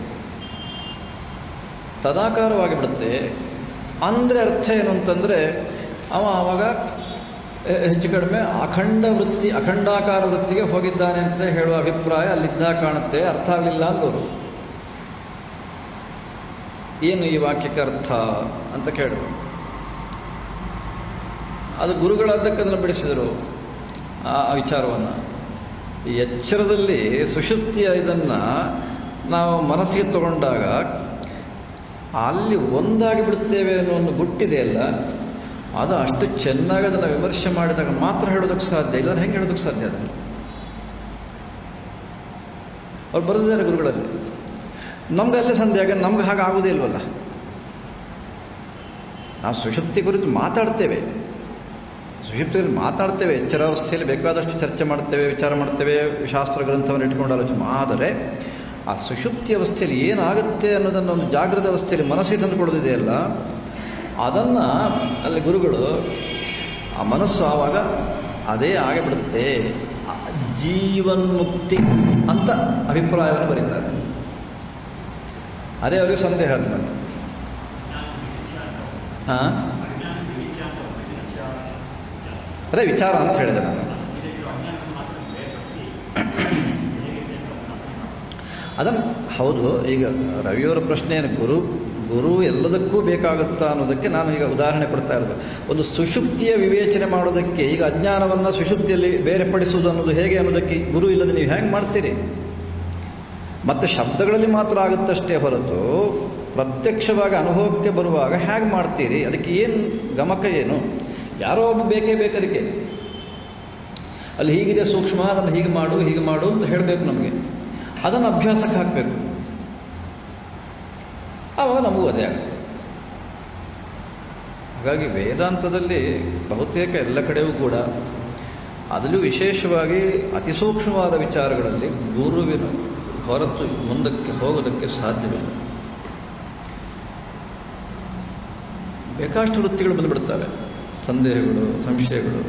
ತದಾಕಾರವಾಗಿ ಬಿಡುತ್ತೆ ಅಂದರೆ ಅರ್ಥ ಏನು ಅಂತಂದರೆ, ಅವ ಆವಾಗ ಹೆಚ್ಚು ಕಡಿಮೆ ಅಖಂಡ ವೃತ್ತಿ ಅಖಂಡಾಕಾರ ವೃತ್ತಿಗೆ ಹೋಗಿದ್ದಾನೆ ಅಂತ ಹೇಳುವ ಅಭಿಪ್ರಾಯ ಅಲ್ಲಿದ್ದಾಗ ಕಾಣುತ್ತೆ. ಅರ್ಥ ಆಗಲಿಲ್ಲ ಅಂದವರು. ಏನು ಈ ವಾಕ್ಯಕ್ಕೆ ಅರ್ಥ ಅಂತ ಕೇಳಿದ್ರು. ಅದು ಗುರುಗಳಾದ್ದಕ್ಕೆ ಅದನ್ನು ಬಿಡಿಸಿದರು ಆ ವಿಚಾರವನ್ನು. ಈ ಎಚ್ಚರದಲ್ಲಿ ಸುಷುಪ್ತಿಯ ಇದನ್ನು ನಾವು ಮನಸ್ಸಿಗೆ ತಗೊಂಡಾಗ ಅಲ್ಲಿ ಒಂದಾಗಿ ಬಿಡುತ್ತೇವೆ ಅನ್ನೋ ಒಂದು ಗುಟ್ಟಿದೆಯಲ್ಲ, ಅದು ಅಷ್ಟು ಚೆನ್ನಾಗಿ ಅದನ್ನು ವಿಮರ್ಶೆ ಮಾಡಿದಾಗ ಮಾತ್ರ ಹೇಳೋದಕ್ಕೆ ಸಾಧ್ಯ. ಇಲ್ಲ ಹೆಂಗೆ ಹೇಳೋದಕ್ಕೆ ಸಾಧ್ಯ? ಅದನ್ನು ಅವ್ರು ಬರೆದಿದ್ದಾರೆ ಗುರುಗಳಲ್ಲಿ. ನಮ್ಗೆ ಅಲ್ಲೇ ಸಂದೇಹ, ಯಾಕಂದ್ರೆ ನಮ್ಗೆ ಹಾಗೆ ಆಗೋದೇ ಇಲ್ವಲ್ಲ. ನಾವು ಸುಷುಪ್ತಿ ಕುರಿತು ಮಾತಾಡ್ತೇವೆ, ಸುಷುಪ್ತಿಯಲ್ಲಿ ಮಾತಾಡ್ತೇವೆ, ಎಚ್ಚರಾವಸ್ಥೆಯಲ್ಲಿ ಬೇಕಾದಷ್ಟು ಚರ್ಚೆ ಮಾಡ್ತೇವೆ, ವಿಚಾರ ಮಾಡ್ತೇವೆ, ಶಾಸ್ತ್ರ ಗ್ರಂಥವನ್ನು ಇಟ್ಕೊಂಡು ಆಲೋಚನೆ. ಆದರೆ ಆ ಸುಷುಪ್ತಿ ಅವಸ್ಥೆಯಲ್ಲಿ ಏನಾಗುತ್ತೆ ಅನ್ನೋದನ್ನು ಒಂದು ಜಾಗೃತ ಅವಸ್ಥೆಯಲ್ಲಿ ಮನಸ್ಸಿಗೆ ತಂದುಕೊಳ್ಳೋದಿದೆಯಲ್ಲ, ಅದನ್ನು ಅಲ್ಲಿ ಗುರುಗಳು ಆ ಮನಸ್ಸು ಆವಾಗ ಅದೇ ಆಗಿಬಿಡುತ್ತೆ, ಜೀವನ್ಮುಕ್ತಿ ಅಂತ ಅಭಿಪ್ರಾಯವನ್ನು ಬರೀತಾರೆ. ಅದೇ ಅವ್ರಿಗೆ ಸಂದೇಹ ಆದ್ಮೇಲೆ. ಹಾಂ, ಅದೇ ವಿಚಾರ ಅಂತ ಹೇಳಿದೆ ನಾನು. ಅದನ್ನು ಹೌದು. ಈಗ ರವಿಯವರ ಪ್ರಶ್ನೆ ಏನು, ಗುರು ಗುರು ಎಲ್ಲದಕ್ಕೂ ಬೇಕಾಗುತ್ತಾ ಅನ್ನೋದಕ್ಕೆ ನಾನು ಈಗ ಉದಾಹರಣೆ ಕೊಡ್ತಾ ಇರೋದು. ಒಂದು ಸುಷುಪ್ತಿಯ ವಿವೇಚನೆ ಮಾಡೋದಕ್ಕೆ, ಈಗ ಅಜ್ಞಾನವನ್ನು ಸುಷುಪ್ತಿಯಲ್ಲಿ ಬೇರೆಪಡಿಸುವುದು ಅನ್ನೋದು ಹೇಗೆ ಅನ್ನೋದಕ್ಕೆ ಗುರು ಇಲ್ಲದೆ ನೀವು ಹೇಗೆ ಮಾಡ್ತೀರಿ? ಮತ್ತು ಶಬ್ದಗಳಲ್ಲಿ ಮಾತ್ರ ಆಗುತ್ತಷ್ಟೇ ಹೊರತು ಪ್ರತ್ಯಕ್ಷವಾಗಿ ಅನುಭವಕ್ಕೆ ಬರುವಾಗ ಹೇಗೆ ಮಾಡ್ತೀರಿ? ಅದಕ್ಕೆ ಏನು ಗಮಕ ಏನು? ಯಾರೋ ಒಬ್ಬ ಬೇಕೇ ಬೇಕದಕ್ಕೆ. ಅಲ್ಲಿ ಹೀಗಿದೆ ಸೂಕ್ಷ್ಮ, ಅದನ್ನು ಹೀಗೆ ಮಾಡು ಹೀಗೆ ಮಾಡು ಅಂತ ಹೇಳಬೇಕು ನಮಗೆ. ಅದನ್ನು ಅಭ್ಯಾಸಕ್ಕೆ ಹಾಕಬೇಕು, ಆವಾಗ ನಮಗೂ ಅದೇ ಆಗುತ್ತೆ. ಹಾಗಾಗಿ ವೇದಾಂತದಲ್ಲಿ ಬಹುತೇಕ ಎಲ್ಲ ಕಡೆಯೂ ಕೂಡ, ಅದರಲ್ಲೂ ವಿಶೇಷವಾಗಿ ಅತಿ ಸೂಕ್ಷ್ಮವಾದ ವಿಚಾರಗಳಲ್ಲಿ ಗುರುವಿನ ಹೊರತು ಮುಂದಕ್ಕೆ ಹೋಗೋದಕ್ಕೆ ಸಾಧ್ಯವಿಲ್ಲ. ಬೇಕಾಷ್ಟು ವೃತ್ತಿಗಳು ಬಂದುಬಿಡ್ತವೆ, ಸಂದೇಹಗಳು, ಸಂಶಯಗಳು.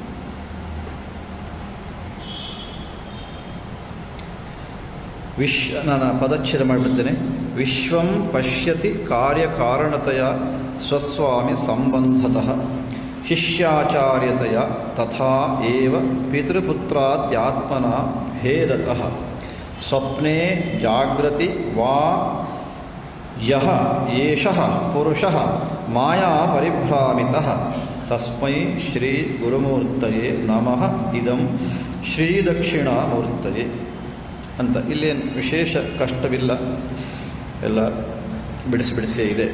ವಿಶ್ವ ನಾನು ಪದಚ್ಛೇದ ಮಾಡಿಬಿಡ್ತೇನೆ. ವಿಶ್ವಂ ಪಶ್ಯತಿ ಕಾರ್ಯಕಾರಣತೆಯ ಸ್ವಸ್ವಾಮಿ ಸಂಬಂಧತಃ ಶಿಷ್ಯಾಚಾರ್ಯತೆಯ ತಥಾ ಏವ ಪಿತೃಪುತ್ರಾದ್ಯಾತ್ಮನ ಭೇದತಃ ಸ್ವಪ್ನೆ ಜಾಗೃತಿ ವಾ ಯಹ ಏಷಃ ಪುರುಷಃ ಮಾಯಾ ಪರಿಭ್ರಾಮಿತಃ ತಸ್ಮೈ ಶ್ರೀ ಗುರುಮೂರ್ತಯೇ ನಮಃ ಇದಂ ಶ್ರೀ ದಕ್ಷಿಣಾಮೂರ್ತಯೇ ಅಂತ. ಇಲ್ಲೇನು ವಿಶೇಷ ಕಷ್ಟವಿಲ್ಲ, ಎಲ್ಲ ಬಿಡಿಸಿ ಬಿಡಿಸೇ ಇದೆ.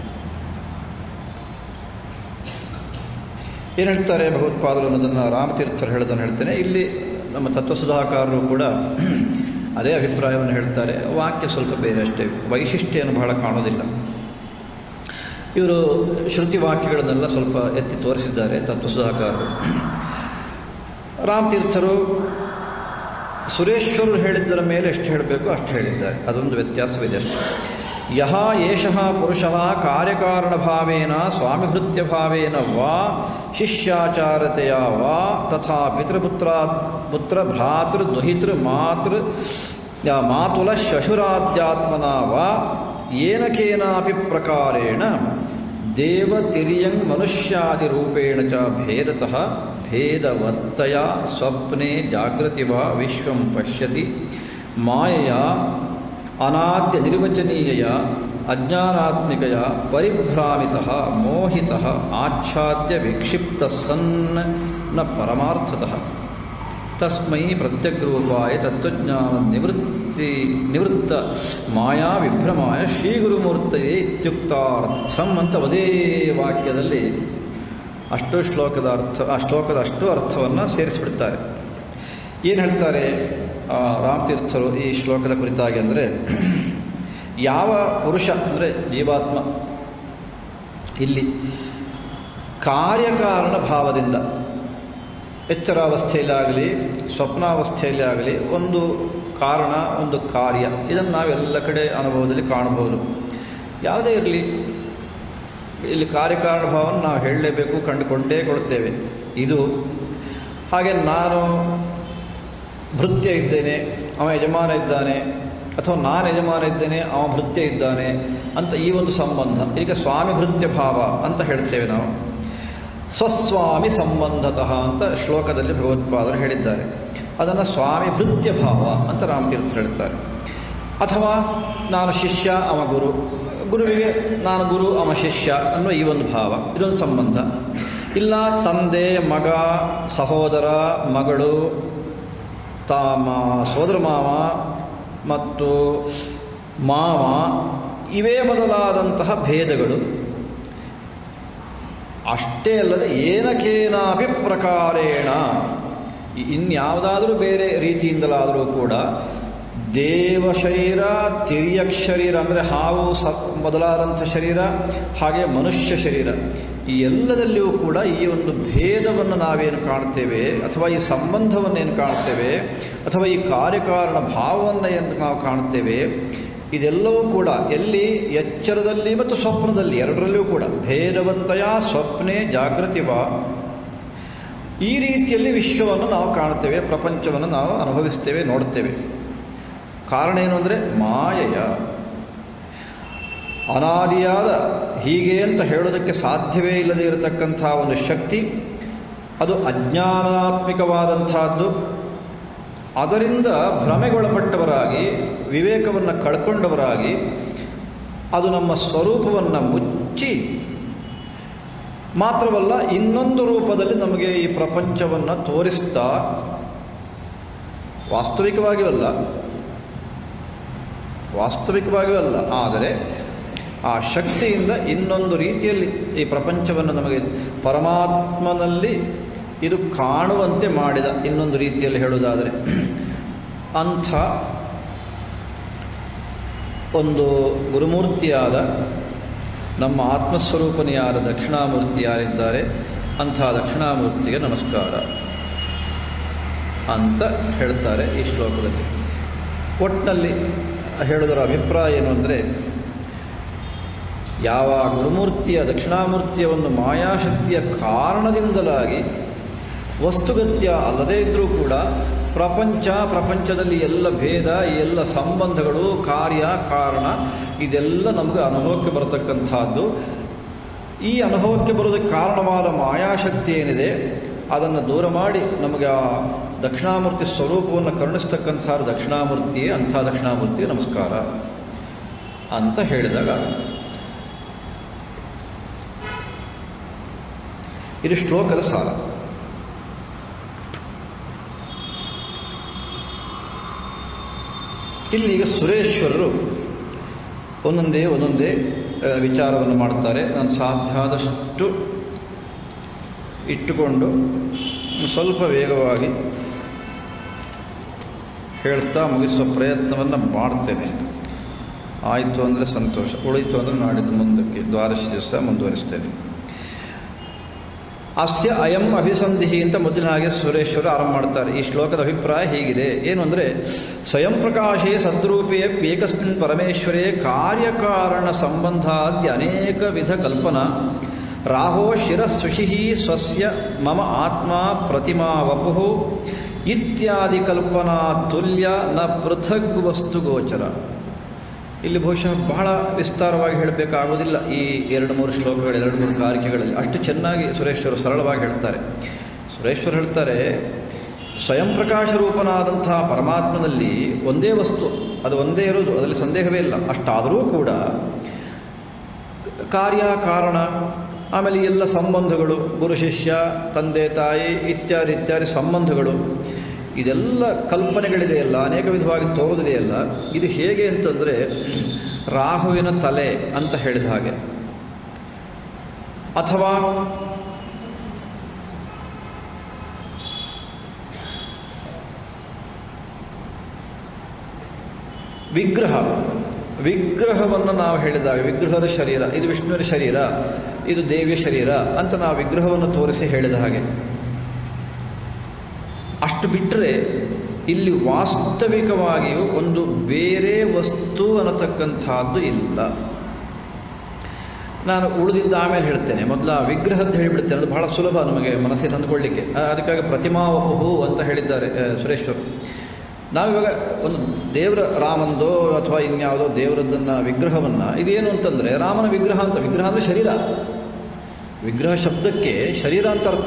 ಏನು ಹೇಳ್ತಾರೆ ಭಗವತ್ಪಾದರು ಅನ್ನೋದನ್ನು ರಾಮತೀರ್ಥರು ಹೇಳೋದನ್ನು ಹೇಳ್ತೇನೆ. ಇಲ್ಲಿ ನಮ್ಮ ತತ್ವಸುಧಾಕಾರರು ಕೂಡ ಅದೇ ಅಭಿಪ್ರಾಯವನ್ನು ಹೇಳ್ತಾರೆ. ವಾಕ್ಯ ಸ್ವಲ್ಪ ಬೇರೆ ಅಷ್ಟೇ, ವೈಶಿಷ್ಟ್ಯವನ್ನು ಬಹಳ ಕಾಣೋದಿಲ್ಲ. ಇವರು ಶ್ರುತಿ ವಾಕ್ಯಗಳನ್ನೆಲ್ಲ ಸ್ವಲ್ಪ ಎತ್ತಿ ತೋರಿಸಿದ್ದಾರೆ ತತ್ವಸುಧಾಕಾರರು. ರಾಮತೀರ್ಥರು ಸುರೇಶ್ವರರು ಹೇಳಿದ್ದರ ಮೇಲೆ ಎಷ್ಟು ಹೇಳಬೇಕು ಅಷ್ಟು ಹೇಳಿದ್ದಾರೆ. ಅದೊಂದು ವ್ಯತ್ಯಾಸವಿದೆ ಅಷ್ಟೇ. ಯಹ ಏಷಃ ಪುರುಷಃ ಕಾರ್ಯಕಾರಣಭಾವೇನ ಸ್ವಾಮಿಭೃತ್ಯಭಾವೇನ ವಾ ಶಿಷ್ಯಾಚಾರತೆಯ ವಾ ತಥಾ ಪಿತೃಪುತ್ರ ಪುತ್ರ ಭ್ರಾತೃ ದುಹಿತೃ ಮಾತೃ ಮಾತುಲ ಶಶುರಾಧ್ಯಾತ್ಮನ ವಾ ಏನ ಕೇನಾಪಿ ಪ್ರಕಾರೇಣ ದೇವತಿರ್ಯಂ ಮನುಷ್ಯಾದಿರೂಪೇಣ ಚ ಭೇದತಃ ಭೇದವತ್ತಯ ಸ್ವಪ್ನೆ ಜಾಗೃತಿ ವಾ ವಿಶ್ವಂ ಪಶ್ಯತಿ ಮಾಯೆಯ ಅನಾದ್ಯ ನಿರ್ವಚನೀಯ ಅಜ್ಞಾನಾತ್ಮಿಕಯ ಪರಿಭ್ರಾಮಿತಃ ಮೋಹಿತಃ ಆಚ್ಛಾದ್ಯ ವಿಕ್ಷಿಪ್ತ ಸನ್ನ ನ ಪರಮಾರ್ಥತಃ ತಸ್ಮೈ ಪ್ರತ್ಯಗ್ರೂಪಾಯ ತತ್ವಜ್ಞಾನ ನಿವೃತ್ತಿ ನಿವೃತ್ತ ಮಾಯಾ ವಿಭ್ರಮಾಯ ಶ್ರೀಗುರುಮೂರ್ತಯೇ ಇತ್ಯುಕ್ತಾರ್ಥಂ ಅಂತ ಒಂದೇ ವಾಕ್ಯದಲ್ಲಿ ಅಷ್ಟು ಶ್ಲೋಕದ ಅರ್ಥ ಆ ಶ್ಲೋಕದ ಅಷ್ಟು ಅರ್ಥವನ್ನು ಸೇರಿಸಿಬಿಡ್ತಾರೆ. ಏನು ಹೇಳ್ತಾರೆ ರಾಮತೀರ್ಥರು ಈ ಶ್ಲೋಕದ ಕುರಿತಾಗಿ ಅಂದರೆ, ಯಾವ ಪುರುಷ ಅಂದರೆ ಜೀವಾತ್ಮ ಇಲ್ಲಿ ಕಾರ್ಯಕಾರಣ ಭಾವದಿಂದ ಎಚ್ಚರಾವಸ್ಥೆಯಲ್ಲಾಗಲಿ ಸ್ವಪ್ನಾವಸ್ಥೆಯಲ್ಲಿ ಆಗಲಿ ಒಂದು ಕಾರಣ ಒಂದು ಕಾರ್ಯ, ಇದನ್ನು ನಾವೆಲ್ಲ ಕಡೆ ಅನುಭವದಲ್ಲಿ ಕಾಣಬಹುದು. ಯಾವುದೇ ಇರಲಿ, ಇಲ್ಲಿ ಕಾರ್ಯಕಾರಣ ಭಾವವನ್ನು ನಾವು ಹೇಳಲೇಬೇಕು, ಕಂಡುಕೊಂಡೇ ಕೊಡ್ತೇವೆ. ಇದು ಹಾಗೆ ನಾನು ಭೃತ್ಯ ಇದ್ದೇನೆ, ಅವ ಯಜಮಾನ ಇದ್ದಾನೆ, ಅಥವಾ ನಾನು ಯಜಮಾನ ಇದ್ದೇನೆ, ಅವ ಭೃತ್ಯ ಇದ್ದಾನೆ ಅಂತ ಈ ಒಂದು ಸಂಬಂಧ, ಈಗ ಸ್ವಾಮಿ ಭೃತ್ಯ ಭಾವ ಅಂತ ಹೇಳ್ತೇವೆ ನಾವು. ಸ್ವಸ್ವಾಮಿ ಸಂಬಂಧತಃ ಅಂತ ಶ್ಲೋಕದಲ್ಲಿ ಭಗವತ್ಪಾದರು ಹೇಳಿದ್ದಾರೆ. ಅದನ್ನು ಸ್ವಾಮಿ ಭೃತ್ಯ ಭಾವ ಅಂತ ರಾಮತೀರ್ಥರು ಹೇಳ್ತಾರೆ. ಅಥವಾ ನಾನು ಶಿಷ್ಯ, ಅವ ಗುರು, ಗುರುವಿಗೆ ನಾನು ಗುರು, ಅವ ಶಿಷ್ಯ ಅನ್ನೋ ಈ ಒಂದು ಭಾವ, ಇದೊಂದು ಸಂಬಂಧ. ಇಲ್ಲ ತಂದೆ ಮಗ ಸಹೋದರ ಮಗಳು ತಾಮ ಸೋದರ ಮಾವ ಮತ್ತು ಮಾವ ಇವೇ ಮೊದಲಾದಂತಹ ಭೇದಗಳು. ಅಷ್ಟೇ ಅಲ್ಲದೆ ಏನಕೇನಾಪಿ ಪ್ರಕಾರೇಣ, ಇನ್ಯಾವುದಾದ್ರೂ ಬೇರೆ ರೀತಿಯಿಂದಲಾದರೂ ಕೂಡ ದೇವ ಶರೀರ, ತಿರ್ಯಕ್ ಶರೀರ ಅಂದರೆ ಹಾವು ಸ ಮೊದಲಾದಂಥ ಶರೀರ, ಹಾಗೆ ಮನುಷ್ಯ ಶರೀರ, ಈ ಎಲ್ಲದಲ್ಲಿಯೂ ಕೂಡ ಈ ಒಂದು ಭೇದವನ್ನು ನಾವೇನು ಕಾಣ್ತೇವೆ, ಅಥವಾ ಈ ಸಂಬಂಧವನ್ನೇನು ಕಾಣ್ತೇವೆ, ಅಥವಾ ಈ ಕಾರ್ಯಕಾರಣ ಭಾವವನ್ನು ಏನು ನಾವು ಕಾಣ್ತೇವೆ, ಇದೆಲ್ಲವೂ ಕೂಡ ಎಲ್ಲಿ ಎಚ್ಚರದಲ್ಲಿ ಮತ್ತು ಸ್ವಪ್ನದಲ್ಲಿ ಎರಡರಲ್ಲಿಯೂ ಕೂಡ ಭೇದವತ್ತಯ ಸ್ವಪ್ನೆ ಜಾಗೃತಿವ ಈ ರೀತಿಯಲ್ಲಿ ವಿಶ್ವವನ್ನು ನಾವು ಕಾಣ್ತೇವೆ, ಪ್ರಪಂಚವನ್ನು ನಾವು ಅನುಭವಿಸ್ತೇವೆ, ನೋಡ್ತೇವೆ. ಕಾರಣ ಏನು ಅಂದರೆ ಮಾಯೆಯ. ಅನಾದಿಯಾದ ಹೀಗೆ ಅಂತ ಹೇಳೋದಕ್ಕೆ ಸಾಧ್ಯವೇ ಇಲ್ಲದೇ ಇರತಕ್ಕಂಥ ಒಂದು ಶಕ್ತಿ, ಅದು ಅಜ್ಞಾನಾತ್ಮಕವಾದಂಥದ್ದು. ಅದರಿಂದ ಭ್ರಮೆಗೊಳಪಟ್ಟವರಾಗಿ ವಿವೇಕವನ್ನು ಕಳ್ಕೊಂಡವರಾಗಿ ಅದು ನಮ್ಮ ಸ್ವರೂಪವನ್ನು ಮುಚ್ಚಿ ಮಾತ್ರವಲ್ಲ ಇನ್ನೊಂದು ರೂಪದಲ್ಲಿ ನಮಗೆ ಈ ಪ್ರಪಂಚವನ್ನು ತೋರಿಸ್ತಾ, ವಾಸ್ತವಿಕವಾಗಿಯಲ್ಲ ವಾಸ್ತವಿಕವಾಗಿಯಲ್ಲ ಆದರೆ ಆ ಶಕ್ತಿಯಿಂದ ಇನ್ನೊಂದು ರೀತಿಯಲ್ಲಿ ಈ ಪ್ರಪಂಚವನ್ನು ನಮಗೆ ಪರಮಾತ್ಮನಲ್ಲಿ ಇದು ಕಾಣುವಂತೆ ಮಾಡಿದ, ಇನ್ನೊಂದು ರೀತಿಯಲ್ಲಿ ಹೇಳುವುದಾದರೆ ಅಂಥ ಒಂದು ಗುರುಮೂರ್ತಿಯಾದ ನಮ್ಮ ಆತ್ಮಸ್ವರೂಪನೆಯಾದ ದಕ್ಷಿಣಾಮೂರ್ತಿ ಯಾರಿದ್ದಾರೆ ಅಂಥ ದಕ್ಷಿಣಾಮೂರ್ತಿಗೆ ನಮಸ್ಕಾರ ಅಂತ ಹೇಳ್ತಾರೆ ಈ ಶ್ಲೋಕದಲ್ಲಿ. ಒಟ್ಟಿನಲ್ಲಿ ಹೇಳೋದರ ಅಭಿಪ್ರಾಯ ಏನು ಅಂದರೆ, ಯಾವ ಗುರುಮೂರ್ತಿಯ ದಕ್ಷಿಣಾಮೂರ್ತಿಯ ಒಂದು ಮಾಯಾಶಕ್ತಿಯ ಕಾರಣದಿಂದಲಾಗಿ ವಸ್ತುಗತ್ಯ ಅಲ್ಲದೇ ಇದ್ದರೂ ಕೂಡ ಪ್ರಪಂಚ ಪ್ರಪಂಚದಲ್ಲಿ ಎಲ್ಲ ಭೇದ, ಎಲ್ಲ ಸಂಬಂಧಗಳು, ಕಾರ್ಯ ಕಾರಣ ಇದೆಲ್ಲ ನಮಗೆ ಅನುಭವಕ್ಕೆ ಬರತಕ್ಕಂಥದ್ದು. ಈ ಅನುಭವಕ್ಕೆ ಬರೋದಕ್ಕೆ ಕಾರಣವಾದ ಮಾಯಾಶಕ್ತಿ ಏನಿದೆ ಅದನ್ನು ದೂರ ಮಾಡಿ ನಮಗೆ ಆ ದಕ್ಷಿಣಾಮೂರ್ತಿ ಸ್ವರೂಪವನ್ನು ಕರುಣಿಸ್ತಕ್ಕಂಥ ದಕ್ಷಿಣಾಮೂರ್ತಿಯೇ ಅಂಥ ದಕ್ಷಿಣಾಮೂರ್ತಿಗೆ ನಮಸ್ಕಾರ ಅಂತ ಹೇಳಿದಾಗ ಆಗುತ್ತೆ. ಇದು ಶ್ಲೋಕದ ಸಾರ. ಇಲ್ಲಿ ಈಗ ಸುರೇಶ್ವರರು ಒಂದೊಂದೇ ಒಂದೊಂದೇ ವಿಚಾರವನ್ನು ಮಾಡ್ತಾರೆ. ನಾನು ಸಾಧ್ಯ ಆದಷ್ಟು ಇಟ್ಟುಕೊಂಡು ಸ್ವಲ್ಪ ವೇಗವಾಗಿ ಹೇಳ್ತಾ ಮುಗಿಸುವ ಪ್ರಯತ್ನವನ್ನು ಮಾಡ್ತೇನೆ. ಆಯಿತು ಅಂದರೆ ಸಂತೋಷ, ಉಳಿಯಿತು ಅಂದರೆ ನಾಡಿದ್ದು ಮುಂದಕ್ಕೆ ದ್ವಾದಶ ದಿವಸ ಮುಂದುವರಿಸ್ತೇನೆ. ಅಸ್ಯ ಅಯಂ ಅಭಿಸಂಧಿ ಅಂತ ಮೊದಲಿನ ಹಾಗೆ ಸುರೇಶ್ವರು ಆರಂಭ ಮಾಡ್ತಾರೆ. ಈ ಶ್ಲೋಕದ ಅಭಿಪ್ರಾಯ ಹೀಗಿದೆ. ಏನು ಅಂದರೆ, ಸ್ವಯಂ ಪ್ರಕಾಶೇ ಸದ್ರೂಪೇಪ್ಯೇಕಸ್ಮಿನ್ ಪರಮೇಶ್ವರೇ ಕಾರ್ಯಕಾರಣ ಸಂಬಂಧಾದ್ಯ ಅನೇಕ ವಿಧ ಕಲ್ಪನಾ ರಾಹೋ ಶಿರಸ್ಸುಷಿ ಸ್ವಸ್ಯ ಮಮ ಆತ್ಮ ಪ್ರತಿಮಾ ವಪು ಇತ್ಯಾದಿ ಕಲ್ಪನಾ ತುಲ್ಯ ನ ಪೃಥಗ್ ವಸ್ತು ಗೋಚರ. ಇಲ್ಲಿ ಬಹುಶಃ ಬಹಳ ವಿಸ್ತಾರವಾಗಿ ಹೇಳಬೇಕಾಗುವುದಿಲ್ಲ. ಈ ಎರಡು ಮೂರು ಶ್ಲೋಕಗಳು, ಎರಡು ಮೂರು ಕಾರಿಕೆಗಳಲ್ಲಿ ಅಷ್ಟು ಚೆನ್ನಾಗಿ ಸುರೇಶ್ವರು ಸರಳವಾಗಿ ಹೇಳ್ತಾರೆ. ಸುರೇಶ್ವರು ಹೇಳ್ತಾರೆ, ಸ್ವಯಂ ಪ್ರಕಾಶ ರೂಪನಾದಂಥ ಪರಮಾತ್ಮನಲ್ಲಿ ಒಂದೇ ವಸ್ತು, ಅದು ಒಂದೇ ಇರೋದು, ಅದರಲ್ಲಿ ಸಂದೇಹವೇ ಇಲ್ಲ. ಅಷ್ಟಾದರೂ ಕೂಡ ಕಾರ್ಯ ಕಾರಣ, ಆಮೇಲೆ ಎಲ್ಲ ಸಂಬಂಧಗಳು, ಗುರು ಶಿಷ್ಯ, ತಂದೆ ತಾಯಿ ಇತ್ಯಾದಿ ಇತ್ಯಾದಿ ಸಂಬಂಧಗಳು, ಇದೆಲ್ಲ ಕಲ್ಪನೆಗಳಿದೆಯಲ್ಲ, ಅನೇಕ ವಿಧವಾಗಿ ತೋರುವುದಿದೆಯಲ್ಲ. ಇದು ಹೇಗೆ ಅಂತಂದರೆ, ರಾಹುವಿನ ತಲೆ ಅಂತ ಹೇಳಿದ ಹಾಗೆ, ಅಥವಾ ವಿಗ್ರಹ ವಿಗ್ರಹವನ್ನು ನಾವು ಹೇಳಿದಾಗ, ವಿಗ್ರಹದ ಶರೀರ ಇದು ವಿಷ್ಣುವಿನ ಶರೀರ, ಇದು ದೇವಿಯ ಶರೀರ ಅಂತ ನಾವು ವಿಗ್ರಹವನ್ನು ತೋರಿಸಿ ಹೇಳಿದ ಹಾಗೆ. ಅಷ್ಟು ಬಿಟ್ಟರೆ ಇಲ್ಲಿ ವಾಸ್ತವಿಕವಾಗಿಯೂ ಒಂದು ಬೇರೆ ವಸ್ತು ಅನ್ನತಕ್ಕಂಥದ್ದು ಇಲ್ಲ. ನಾನು ಉಳಿದಿದ್ದ ಆಮೇಲೆ ಹೇಳ್ತೇನೆ. ಮೊದಲ ವಿಗ್ರಹದ್ದು ಹೇಳಿಬಿಡ್ತೇನೆ, ಅದು ಬಹಳ ಸುಲಭ ನಮಗೆ ಮನಸ್ಸಿಗೆ ತಂದುಕೊಳ್ಳಿಕ್ಕೆ. ಅದಕ್ಕಾಗಿ ಪ್ರತಿಮಾವಪು ಅಂತ ಹೇಳಿದ್ದಾರೆ ಸುರೇಶ್ವರು. ನಾವಿವಾಗ ಒಂದು ದೇವರ ರಾಮಂದೋ ಅಥವಾ ಇನ್ಯಾವುದೋ ದೇವರದ್ದನ್ನು ವಿಗ್ರಹವನ್ನು, ಇದೇನು ಅಂತಂದರೆ ರಾಮನ ವಿಗ್ರಹ ಅಂತ. ವಿಗ್ರಹ ಅಂದರೆ ಶರೀರ. ವಿಗ್ರಹ ಶಬ್ದಕ್ಕೆ ಶರೀರ ಅಂತ ಅರ್ಥ.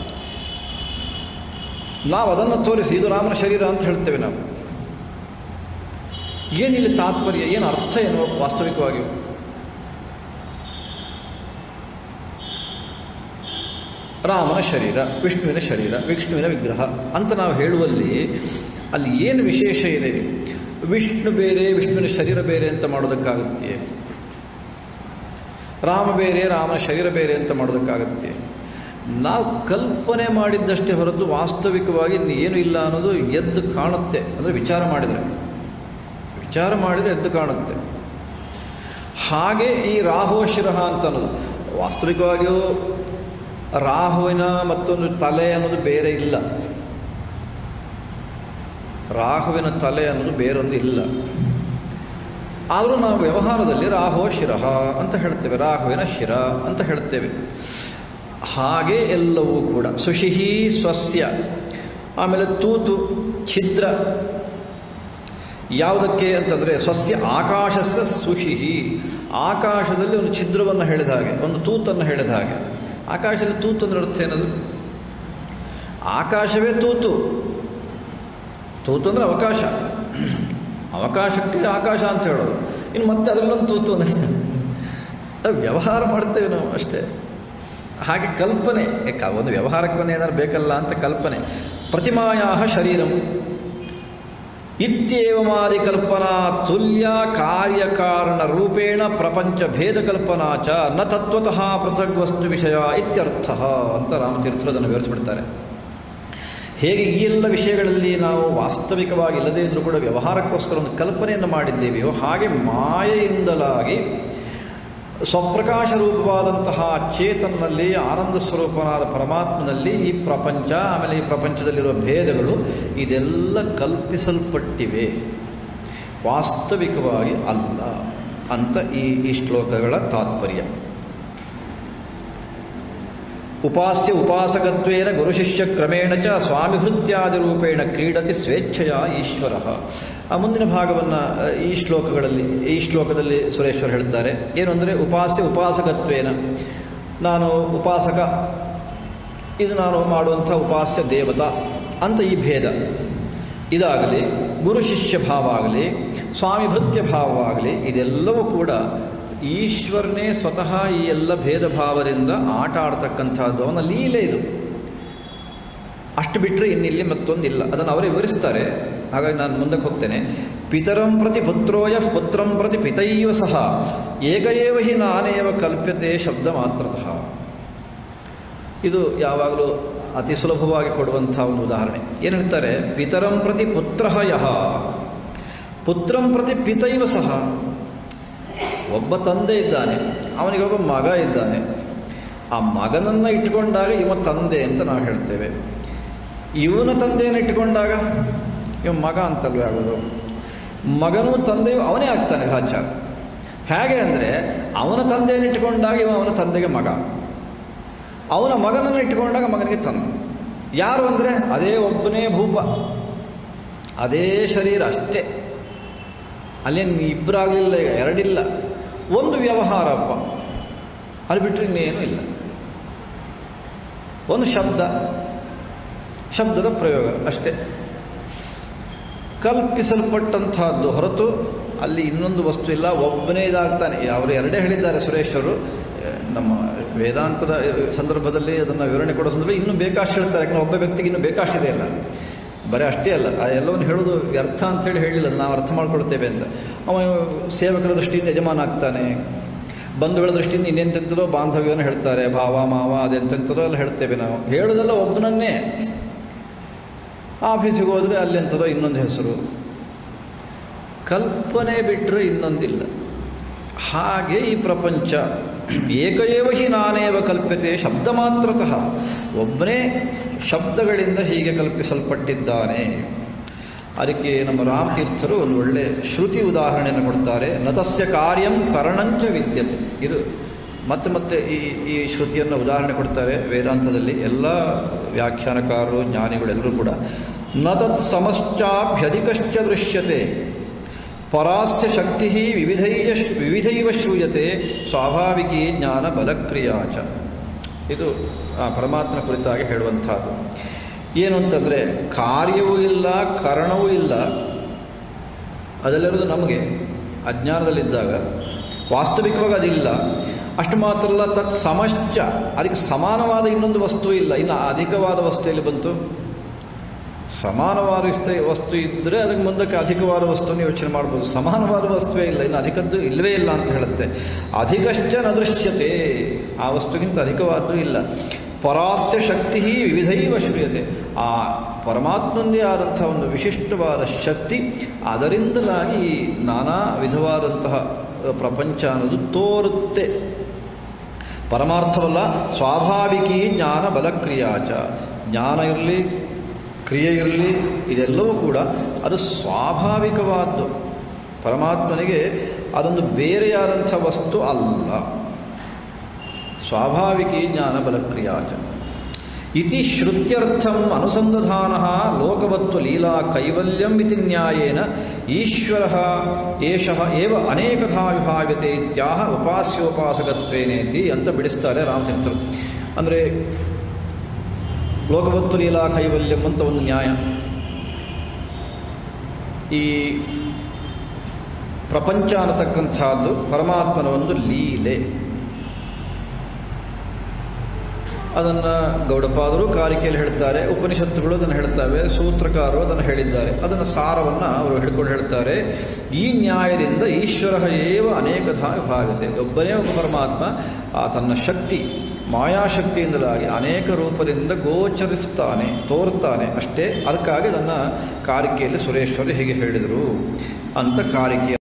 ನಾವು ಅದನ್ನು ತೋರಿಸಿ ಇದು ರಾಮನ ಶರೀರ ಅಂತ ಹೇಳ್ತೇವೆ ನಾವು. ಏನಿಲ್ಲಿ ತಾತ್ಪರ್ಯ, ಏನು ಅರ್ಥ, ಏನು ವಾಸ್ತವಿಕವಾಗಿ? ರಾಮನ ಶರೀರ, ವಿಷ್ಣುವಿನ ಶರೀರ, ವಿಷ್ಣುವಿನ ವಿಗ್ರಹ ಅಂತ ನಾವು ಹೇಳುವಲ್ಲಿ ಅಲ್ಲಿ ಏನು ವಿಶೇಷ ಇದೆ? ವಿಷ್ಣು ಬೇರೆ, ವಿಷ್ಣುವಿನ ಶರೀರ ಬೇರೆ ಅಂತ ಮಾಡೋದಕ್ಕಾಗುತ್ತೆ? ರಾಮ ಬೇರೆ, ರಾಮನ ಶರೀರ ಬೇರೆ ಅಂತ ಮಾಡೋದಕ್ಕಾಗತ್ತೆ? ನಾವು ಕಲ್ಪನೆ ಮಾಡಿದ್ದಷ್ಟೇ ಹೊರತು ವಾಸ್ತವಿಕವಾಗಿ ಏನು ಇಲ್ಲ ಅನ್ನೋದು ಎದ್ದು ಕಾಣುತ್ತೆ. ಅಂದರೆ ವಿಚಾರ ಮಾಡಿದರೆ ವಿಚಾರ ಮಾಡಿದರೆ ಎದ್ದು ಕಾಣುತ್ತೆ. ಹಾಗೆ ಈ ರಾಹೋ ಶಿರಃ ಅಂತ ಅನ್ನೋದು ವಾಸ್ತವಿಕವಾಗಿಯೂ ರಾಹುವಿನ ಮತ್ತೊಂದು ತಲೆ ಅನ್ನೋದು ಬೇರೆ ಇಲ್ಲ. ರಾಹುವಿನ ತಲೆ ಅನ್ನೋದು ಬೇರೊಂದು ಇಲ್ಲ. ಆದರೂ ನಾವು ವ್ಯವಹಾರದಲ್ಲಿ ರಾಹೋ ಶಿರಃ ಅಂತ ಹೇಳ್ತೇವೆ, ರಾಹುವಿನ ಶಿರ ಅಂತ ಹೇಳ್ತೇವೆ. ಹಾಗೆ ಎಲ್ಲವೂ ಕೂಡ ಸುಷಿಹಿ ಸ್ವಸ್ಯ, ಆಮೇಲೆ ತೂತು, ಛಿದ್ರ, ಯಾವುದಕ್ಕೆ ಅಂತಂದರೆ ಸ್ವಸ್ಯ ಆಕಾಶಸ್ಯ ಸುಷಿಹಿ, ಆಕಾಶದಲ್ಲಿ ಒಂದು ಛಿದ್ರವನ್ನು ಹೇಳಿದ ಹಾಗೆ, ಒಂದು ತೂತನ್ನು ಹೇಳಿದ ಹಾಗೆ. ಆಕಾಶದಲ್ಲಿ ತೂತು ಅಂದ್ರೆ ಅರ್ಥ ಏನದು? ಆಕಾಶವೇ ತೂತು. ತೂತು ಅಂದರೆ ಅವಕಾಶ, ಅವಕಾಶಕ್ಕೆ ಆಕಾಶ ಅಂತ ಹೇಳೋದು. ಇನ್ನು ಮತ್ತೆ ಅದರಲ್ಲೊಂದು ತೂತು ಅಂದರೆ ವ್ಯವಹಾರ ಮಾಡ್ತೇವೆ ನಾವು ಅಷ್ಟೇ. ಹಾಗೆ ಕಲ್ಪನೆ, ಒಂದು ವ್ಯವಹಾರಕ್ಕೆ ಏನಾದ್ರು ಬೇಕಲ್ಲ ಅಂತ ಕಲ್ಪನೆ. ಪ್ರತಿಮಾಯಾ ಶರೀರಂ ಇತ್ಯೇವಮಾದಿ ಕಲ್ಪನಾ ತುಲ್ಯ ಕಾರ್ಯಕಾರಣ ರೂಪೇಣ ಪ್ರಪಂಚ ಭೇದ ಕಲ್ಪನಾ ಚ ನ ತತ್ವತಃ ಪೃಥಗ್ ವಸ್ತು ವಿಷಯ ಇತ್ಯರ್ಥ ಅಂತ ರಾಮತೀರ್ಥರು ಅದನ್ನು ವಿವರಿಸಿಬಿಡ್ತಾರೆ. ಹೇಗೆ ಈ ಎಲ್ಲ ವಿಷಯಗಳಲ್ಲಿ ನಾವು ವಾಸ್ತವಿಕವಾಗಿ ಇಲ್ಲದೇ ಇದ್ದರೂ ಕೂಡ ವ್ಯವಹಾರಕ್ಕೋಸ್ಕರ ಒಂದು ಕಲ್ಪನೆಯನ್ನು ಮಾಡಿದ್ದೇವೆಯೋ, ಹಾಗೆ ಮಾಯೆಯಿಂದಲಾಗಿ ಸ್ವಪ್ರಕಾಶ ರೂಪವಾದಂತಹ ಚೇತನಲ್ಲಿ, ಆನಂದ ಸ್ವರೂಪನಾದ ಪರಮಾತ್ಮನಲ್ಲಿ ಈ ಪ್ರಪಂಚ, ಆಮೇಲೆ ಈ ಪ್ರಪಂಚದಲ್ಲಿರುವ ಭೇದಗಳು ಇದೆಲ್ಲ ಕಲ್ಪಿಸಲ್ಪಟ್ಟಿವೆ, ವಾಸ್ತವಿಕವಾಗಿ ಅಲ್ಲ ಅಂತ ಈ ಈ ಶ್ಲೋಕಗಳ ತಾತ್ಪರ್ಯ. ಉಪಾಸ್ಯ ಉಪಾಸಕತ್ವೇನ ಗುರುಶಿಷ್ಯ ಕ್ರಮೇಣ ಚ ಸ್ವಾಮಿಭೃತ್ಯಾದಿ ರೂಪೇಣ ಕ್ರೀಡತಿ ಸ್ವೇಚ್ಛೆಯ ಈಶ್ವರ. ಆ ಮುಂದಿನ ಭಾಗವನ್ನು ಈ ಶ್ಲೋಕಗಳಲ್ಲಿ ಈ ಶ್ಲೋಕದಲ್ಲಿ ಸುರೇಶ್ವರ್ ಹೇಳ್ತಾರೆ. ಏನು ಅಂದರೆ ಉಪಾಸ್ಯ ಉಪಾಸಕತ್ವೇನ, ನಾನು ಉಪಾಸಕ, ಇದು ನಾನು ಮಾಡುವಂಥ ಉಪಾಸ್ಯ ದೇವತಾ ಅಂತ ಈ ಭೇದ ಇದಾಗಲಿ, ಗುರು ಶಿಷ್ಯ ಭಾವ ಆಗಲಿ, ಸ್ವಾಮಿಭೃತ್ಯ ಭಾವವಾಗಲಿ, ಇದೆಲ್ಲವೂ ಕೂಡ ಈಶ್ವರನೇ ಸ್ವತಃ ಈ ಎಲ್ಲ ಭೇದ ಭಾವದಿಂದ ಆಟ ಆಡ್ತಕ್ಕಂಥದ್ದು, ಅವನ ಲೀಲೆ ಇದು. ಅಷ್ಟು ಬಿಟ್ಟರೆ ಇನ್ನಿಲ್ಲಿ ಮತ್ತೊಂದಿಲ್ಲ. ಅದನ್ನು ಅವರೇ ವಿವರಿಸ್ತಾರೆ. ಹಾಗಾಗಿ ನಾನು ಮುಂದಕ್ಕೆ ಹೋಗ್ತೇನೆ. ಪಿತರಂ ಪ್ರತಿ ಪುತ್ರೋಯ ಪುತ್ರಂ ಪ್ರತಿ ಪಿತೈವ ಸಹ ಏಕಏವ ಹಿ ನಾನೇವ ಕಲ್ಪ್ಯತೆ ಶಬ್ದ ಮಾತ್ರತಃ. ಇದು ಯಾವಾಗಲೂ ಅತಿ ಸುಲಭವಾಗಿ ಕೊಡುವಂಥ ಒಂದು ಉದಾಹರಣೆ. ಏನು ಹೇಳ್ತಾರೆ? ಪಿತರಂ ಪ್ರತಿ ಪುತ್ರ ಯಹ ಪುತ್ರಂ ಪ್ರತಿ ಪಿತೈವ ಸಹ. ಒಬ್ಬ ತಂದೆ ಇದ್ದಾನೆ, ಅವನಿಗೊಬ್ಬ ಮಗ ಇದ್ದಾನೆ. ಆ ಮಗನನ್ನು ಇಟ್ಟುಕೊಂಡಾಗ ಇವ ತಂದೆ ಅಂತ ನಾವು ಹೇಳ್ತೇವೆ. ಇವನ ತಂದೆಯನ್ನು ಇಟ್ಟುಕೊಂಡಾಗ ಇವ ಮಗ ಅಂತಲ್ವೇ ಆಗೋದು. ಮಗನೂ ತಂದೆಯು ಅವನೇ ಆಗ್ತಾನೆ ಗ್ರಾಚಾರ. ಹೇಗೆ ಅಂದರೆ ಅವನ ತಂದೆಯನ್ನು ಇಟ್ಟುಕೊಂಡಾಗ ಇವ ಅವನ ತಂದೆಗೆ ಮಗ, ಅವನ ಮಗನನ್ನು ಇಟ್ಟುಕೊಂಡಾಗ ಮಗನಿಗೆ ತಂದೆ. ಯಾರು ಅಂದರೆ ಅದೇ ಒಬ್ಬನೇ ಭೂಪ, ಅದೇ ಶರೀರ ಅಷ್ಟೇ. ಅಲ್ಲೇನು ಇಬ್ಬರಾಗಲಿಲ್ಲ, ಎರಡಿಲ್ಲ, ಒಂದು ವ್ಯವಹಾರಪ್ಪ, ಅಲ್ಲಿ ಬಿಟ್ಟರೆ ಇನ್ನೇನೂ ಇಲ್ಲ. ಒಂದು ಶಬ್ದ, ಶಬ್ದದ ಪ್ರಯೋಗ ಅಷ್ಟೇ, ಕಲ್ಪಿಸಲ್ಪಟ್ಟಂತಹದ್ದು ಹೊರತು ಅಲ್ಲಿ ಇನ್ನೊಂದು ವಸ್ತು ಇಲ್ಲ. ಒಬ್ಬನೇ ಇದಾಗ್ತಾನೆ. ಅವರು ಎರಡೇ ಹೇಳಿದ್ದಾರೆ ಸುರೇಶ್ವರು. ನಮ್ಮ ವೇದಾಂತದ ಸಂದರ್ಭದಲ್ಲಿ ಅದನ್ನು ವಿವರಣೆ ಕೊಡೋ ಸಂದರ್ಭದಲ್ಲಿ ಇನ್ನೂ ಬೇಕಷ್ಟು ಹೇಳ್ತಾರೆ. ಯಾಕಂದರೆ ಒಬ್ಬ ವ್ಯಕ್ತಿಗೆ ಇನ್ನೂ ಬೇಕಷ್ಟಿದೆ ಇಲ್ಲ, ಬರೀ ಅಷ್ಟೇ ಅಲ್ಲ. ಆ ಎಲ್ಲವನ್ನು ಹೇಳೋದು ವ್ಯರ್ಥ ಅಂತೇಳಿ ಹೇಳಿಲ್ಲ, ನಾವು ಅರ್ಥ ಮಾಡ್ಕೊಳ್ತೇವೆ ಅಂತ. ಅವ ಸೇವಕರ ದೃಷ್ಟಿಯಿಂದ ಯಜಮಾನ ಆಗ್ತಾನೆ, ಬಂಧುಗಳ ದೃಷ್ಟಿಯಿಂದ ಇನ್ನೆಂತೆಂಥದೋ ಬಾಂಧವ್ಯವನ್ನು ಹೇಳ್ತಾರೆ, ಭಾವ ಮಾವ ಅದೆಂತೆಂಥದೋ ಎಲ್ಲ ಹೇಳ್ತೇವೆ ನಾವು. ಹೇಳೋದೆಲ್ಲ ಒಬ್ಬನನ್ನೇ. ಆಫೀಸಿಗೆ ಹೋದರೆ ಅಲ್ಲೆಂಥದೋ ಇನ್ನೊಂದು ಹೆಸರು, ಕಲ್ಪನೆ ಬಿಟ್ಟರೆ ಇನ್ನೊಂದಿಲ್ಲ. ಹಾಗೆ ಈ ಪ್ರಪಂಚ ಏಕಏವ ಹಿ ನಾನೇವ ಕಲ್ಪ್ಯತೆ ಶಬ್ದ ಮಾತ್ರತಃ, ಒಬ್ಬನೇ ಶಬ್ದಗಳಿಂದ ಹೀಗೆ ಕಲ್ಪಿಸಲ್ಪಟ್ಟಿದ್ದಾನೆ. ಅದಕ್ಕೆ ನಮ್ಮ ರಾಮತೀರ್ಥರು ಒಂದು ಒಳ್ಳೆ ಶ್ರುತಿ ಉದಾಹರಣೆಯನ್ನು ಕೊಡ್ತಾರೆ. ನತಸ್ಯ ಕಾರ್ಯಂ ಕರಣಂಚ ವಿದ್ಯತೆ. ಇದು ಮತ್ತೆ ಮತ್ತೆ ಈ ಈ ಶ್ರುತಿಯನ್ನು ಉದಾಹರಣೆ ಕೊಡ್ತಾರೆ ವೇದಾಂತದಲ್ಲಿ. ಎಲ್ಲ ವ್ಯಾಖ್ಯಾನಕಾರರು, ಜ್ಞಾನಿಗಳೆಲ್ಲರೂ ಕೂಡ ನ ತತ್ ಸಮಶ್ಚಾಭ್ಯಧಿಕಶ್ಚ ದೃಶ್ಯತೆ ಪರಾಸ್ಯ ಶಕ್ತಿ ವಿವಿಧೈಯ ವಿವಿಧೈವ ಶ್ರೂಯತೆ ಸ್ವಾಭಾವಿಕೀ ಜ್ಞಾನ ಬಲಕ್ರಿಯಾಚ. ಇದು ಪರಮಾತ್ಮನ ಕುರಿತಾಗಿ ಹೇಳುವಂಥದ್ದು. ಏನು ಅಂತಂದರೆ ಕಾರ್ಯವೂ ಇಲ್ಲ, ಕಾರಣವೂ ಇಲ್ಲ. ಅದೆಲ್ಲರದು ನಮಗೆ ಅಜ್ಞಾನದಲ್ಲಿದ್ದಾಗ, ವಾಸ್ತವಿಕವಾಗಿ ಅದಿಲ್ಲ. ಅಷ್ಟು ಮಾತ್ರ ಅಲ್ಲ, ತತ್ ಸಮಶ್ಚ, ಅದಕ್ಕೆ ಸಮಾನವಾದ ಇನ್ನೊಂದು ವಸ್ತು ಇಲ್ಲ. ಇನ್ನು ಅಧಿಕವಾದ ವಸ್ತು ಎಲ್ಲಿ ಬಂತು? ಸಮಾನವಾದ ವಸ್ತು ಇದ್ದರೆ ಅದಕ್ಕೆ ಮುಂದಕ್ಕೆ ಅಧಿಕವಾದ ವಸ್ತುವನ್ನು ಯೋಚನೆ ಮಾಡ್ಬೋದು. ಸಮಾನವಾದ ವಸ್ತುವೇ ಇಲ್ಲ, ಇನ್ನು ಅಧಿಕದ್ದು ಇಲ್ಲವೇ ಇಲ್ಲ ಅಂತ ಹೇಳುತ್ತೆ. ಅಧಿಕಶ್ಚ ನ ದೃಶ್ಯತೆ, ಆ ವಸ್ತುಗಿಂತ ಅಧಿಕವಾದ್ದು ಇಲ್ಲ. ಪರಾಸ್ಯ ಶಕ್ತಿ ವಿವಿಧೈವ ಶ್ರೂಯತೆ, ಆ ಪರಮಾತ್ಮಂದೇ ಆದಂತಹ ಒಂದು ವಿಶಿಷ್ಟವಾದ ಶಕ್ತಿ, ಅದರಿಂದಲಾಗಿ ನಾನಾ ವಿಧವಾದಂತಹ ಪ್ರಪಂಚ ಅನ್ನೋದು ತೋರುತ್ತೆ. ಪರಮಾರ್ಥವಲ್ಲ, ಸ್ವಾಭಾವಿಕೀ ಜ್ಞಾನ ಬಲಕ್ರಿಯಾಚ. ಜ್ಞಾನ ಇರಲಿ, ಕ್ರಿಯೆ ಇರಲಿ, ಇದೆಲ್ಲವೂ ಕೂಡ ಅದು ಸ್ವಾಭಾವಿಕವಾದ್ದು. ಪರಮಾತ್ಮನಿಗೆ ಅದೊಂದು ಬೇರೆಯಾದಂಥ ವಸ್ತು ಅಲ್ಲ. ಸ್ವಾಭಾವಿಕೀ ಜ್ಞಾನ ಬಲಕ್ರಿಯಾಚ. ಇತಿ ಶ್ರುತ್ಯರ್ಥಂ ಅನುಸಂಧಾನಃ ಲೋಕವತ್ತು ಲೀಲಾ ಕೈವಲ್ಯಂ ಇತಿ ನ್ಯಾಯೇನ ಈಶ್ವರಃ ಏಷಃ ಏವ ಅನೇಕಥಾ ವಿಭಾವ್ಯತೆ ಇತ್ಯಾಹ ಉಪಾಸ್ಯೋಪಾಸಕತ್ವೇನೇತಿ ಅಂತ ಬಿಡಿಸ್ತಾರೆ ರಾಮತೀರ್ಥರು. ಅಂದರೆ ಲೋಕವತ್ತು ಲೀಲಾ ಕೈವಲ್ಯಂ ಅಂತ ಒಂದು ನ್ಯಾಯ. ಈ ಪ್ರಪಂಚ ಅನ್ನತಕ್ಕಂಥದ್ದು ಪರಮಾತ್ಮನ ಒಂದು ಲೀಲೆ. ಅದನ್ನು ಗೌಡಪಾದರು ಕಾರಿಕೆಯಲ್ಲಿ ಹೇಳ್ತಾರೆ, ಉಪನಿಷತ್ತುಗಳು ಅದನ್ನು ಹೇಳ್ತವೆ, ಸೂತ್ರಕಾರರು ಅದನ್ನು ಹೇಳಿದ್ದಾರೆ. ಅದನ್ನು ಸಾರವನ್ನು ಅವರು ಹಿಡ್ಕೊಂಡು ಹೇಳ್ತಾರೆ. ಈ ನ್ಯಾಯದಿಂದ ಈಶ್ವರ ಏವ ಅನೇಕಥಾ ವಿಭಾವ್ಯತೆ. ಒಬ್ಬನೇ ಒಬ್ಬ ಪರಮಾತ್ಮ ಆ ತನ್ನ ಶಕ್ತಿ ಮಾಯಾಶಕ್ತಿಯಿಂದಲಾಗಿ ಅನೇಕ ರೂಪದಿಂದ ಗೋಚರಿಸ್ತಾನೆ, ತೋರ್ತಾನೆ ಅಷ್ಟೇ. ಅದಕ್ಕಾಗಿ ಅದನ್ನು ಕಾರಿಕೆಯಲ್ಲಿ ಸುರೇಶ್ವರಿ ಹೀಗೆ ಹೇಳಿದರು ಅಂತ ಕಾರಿಕೆ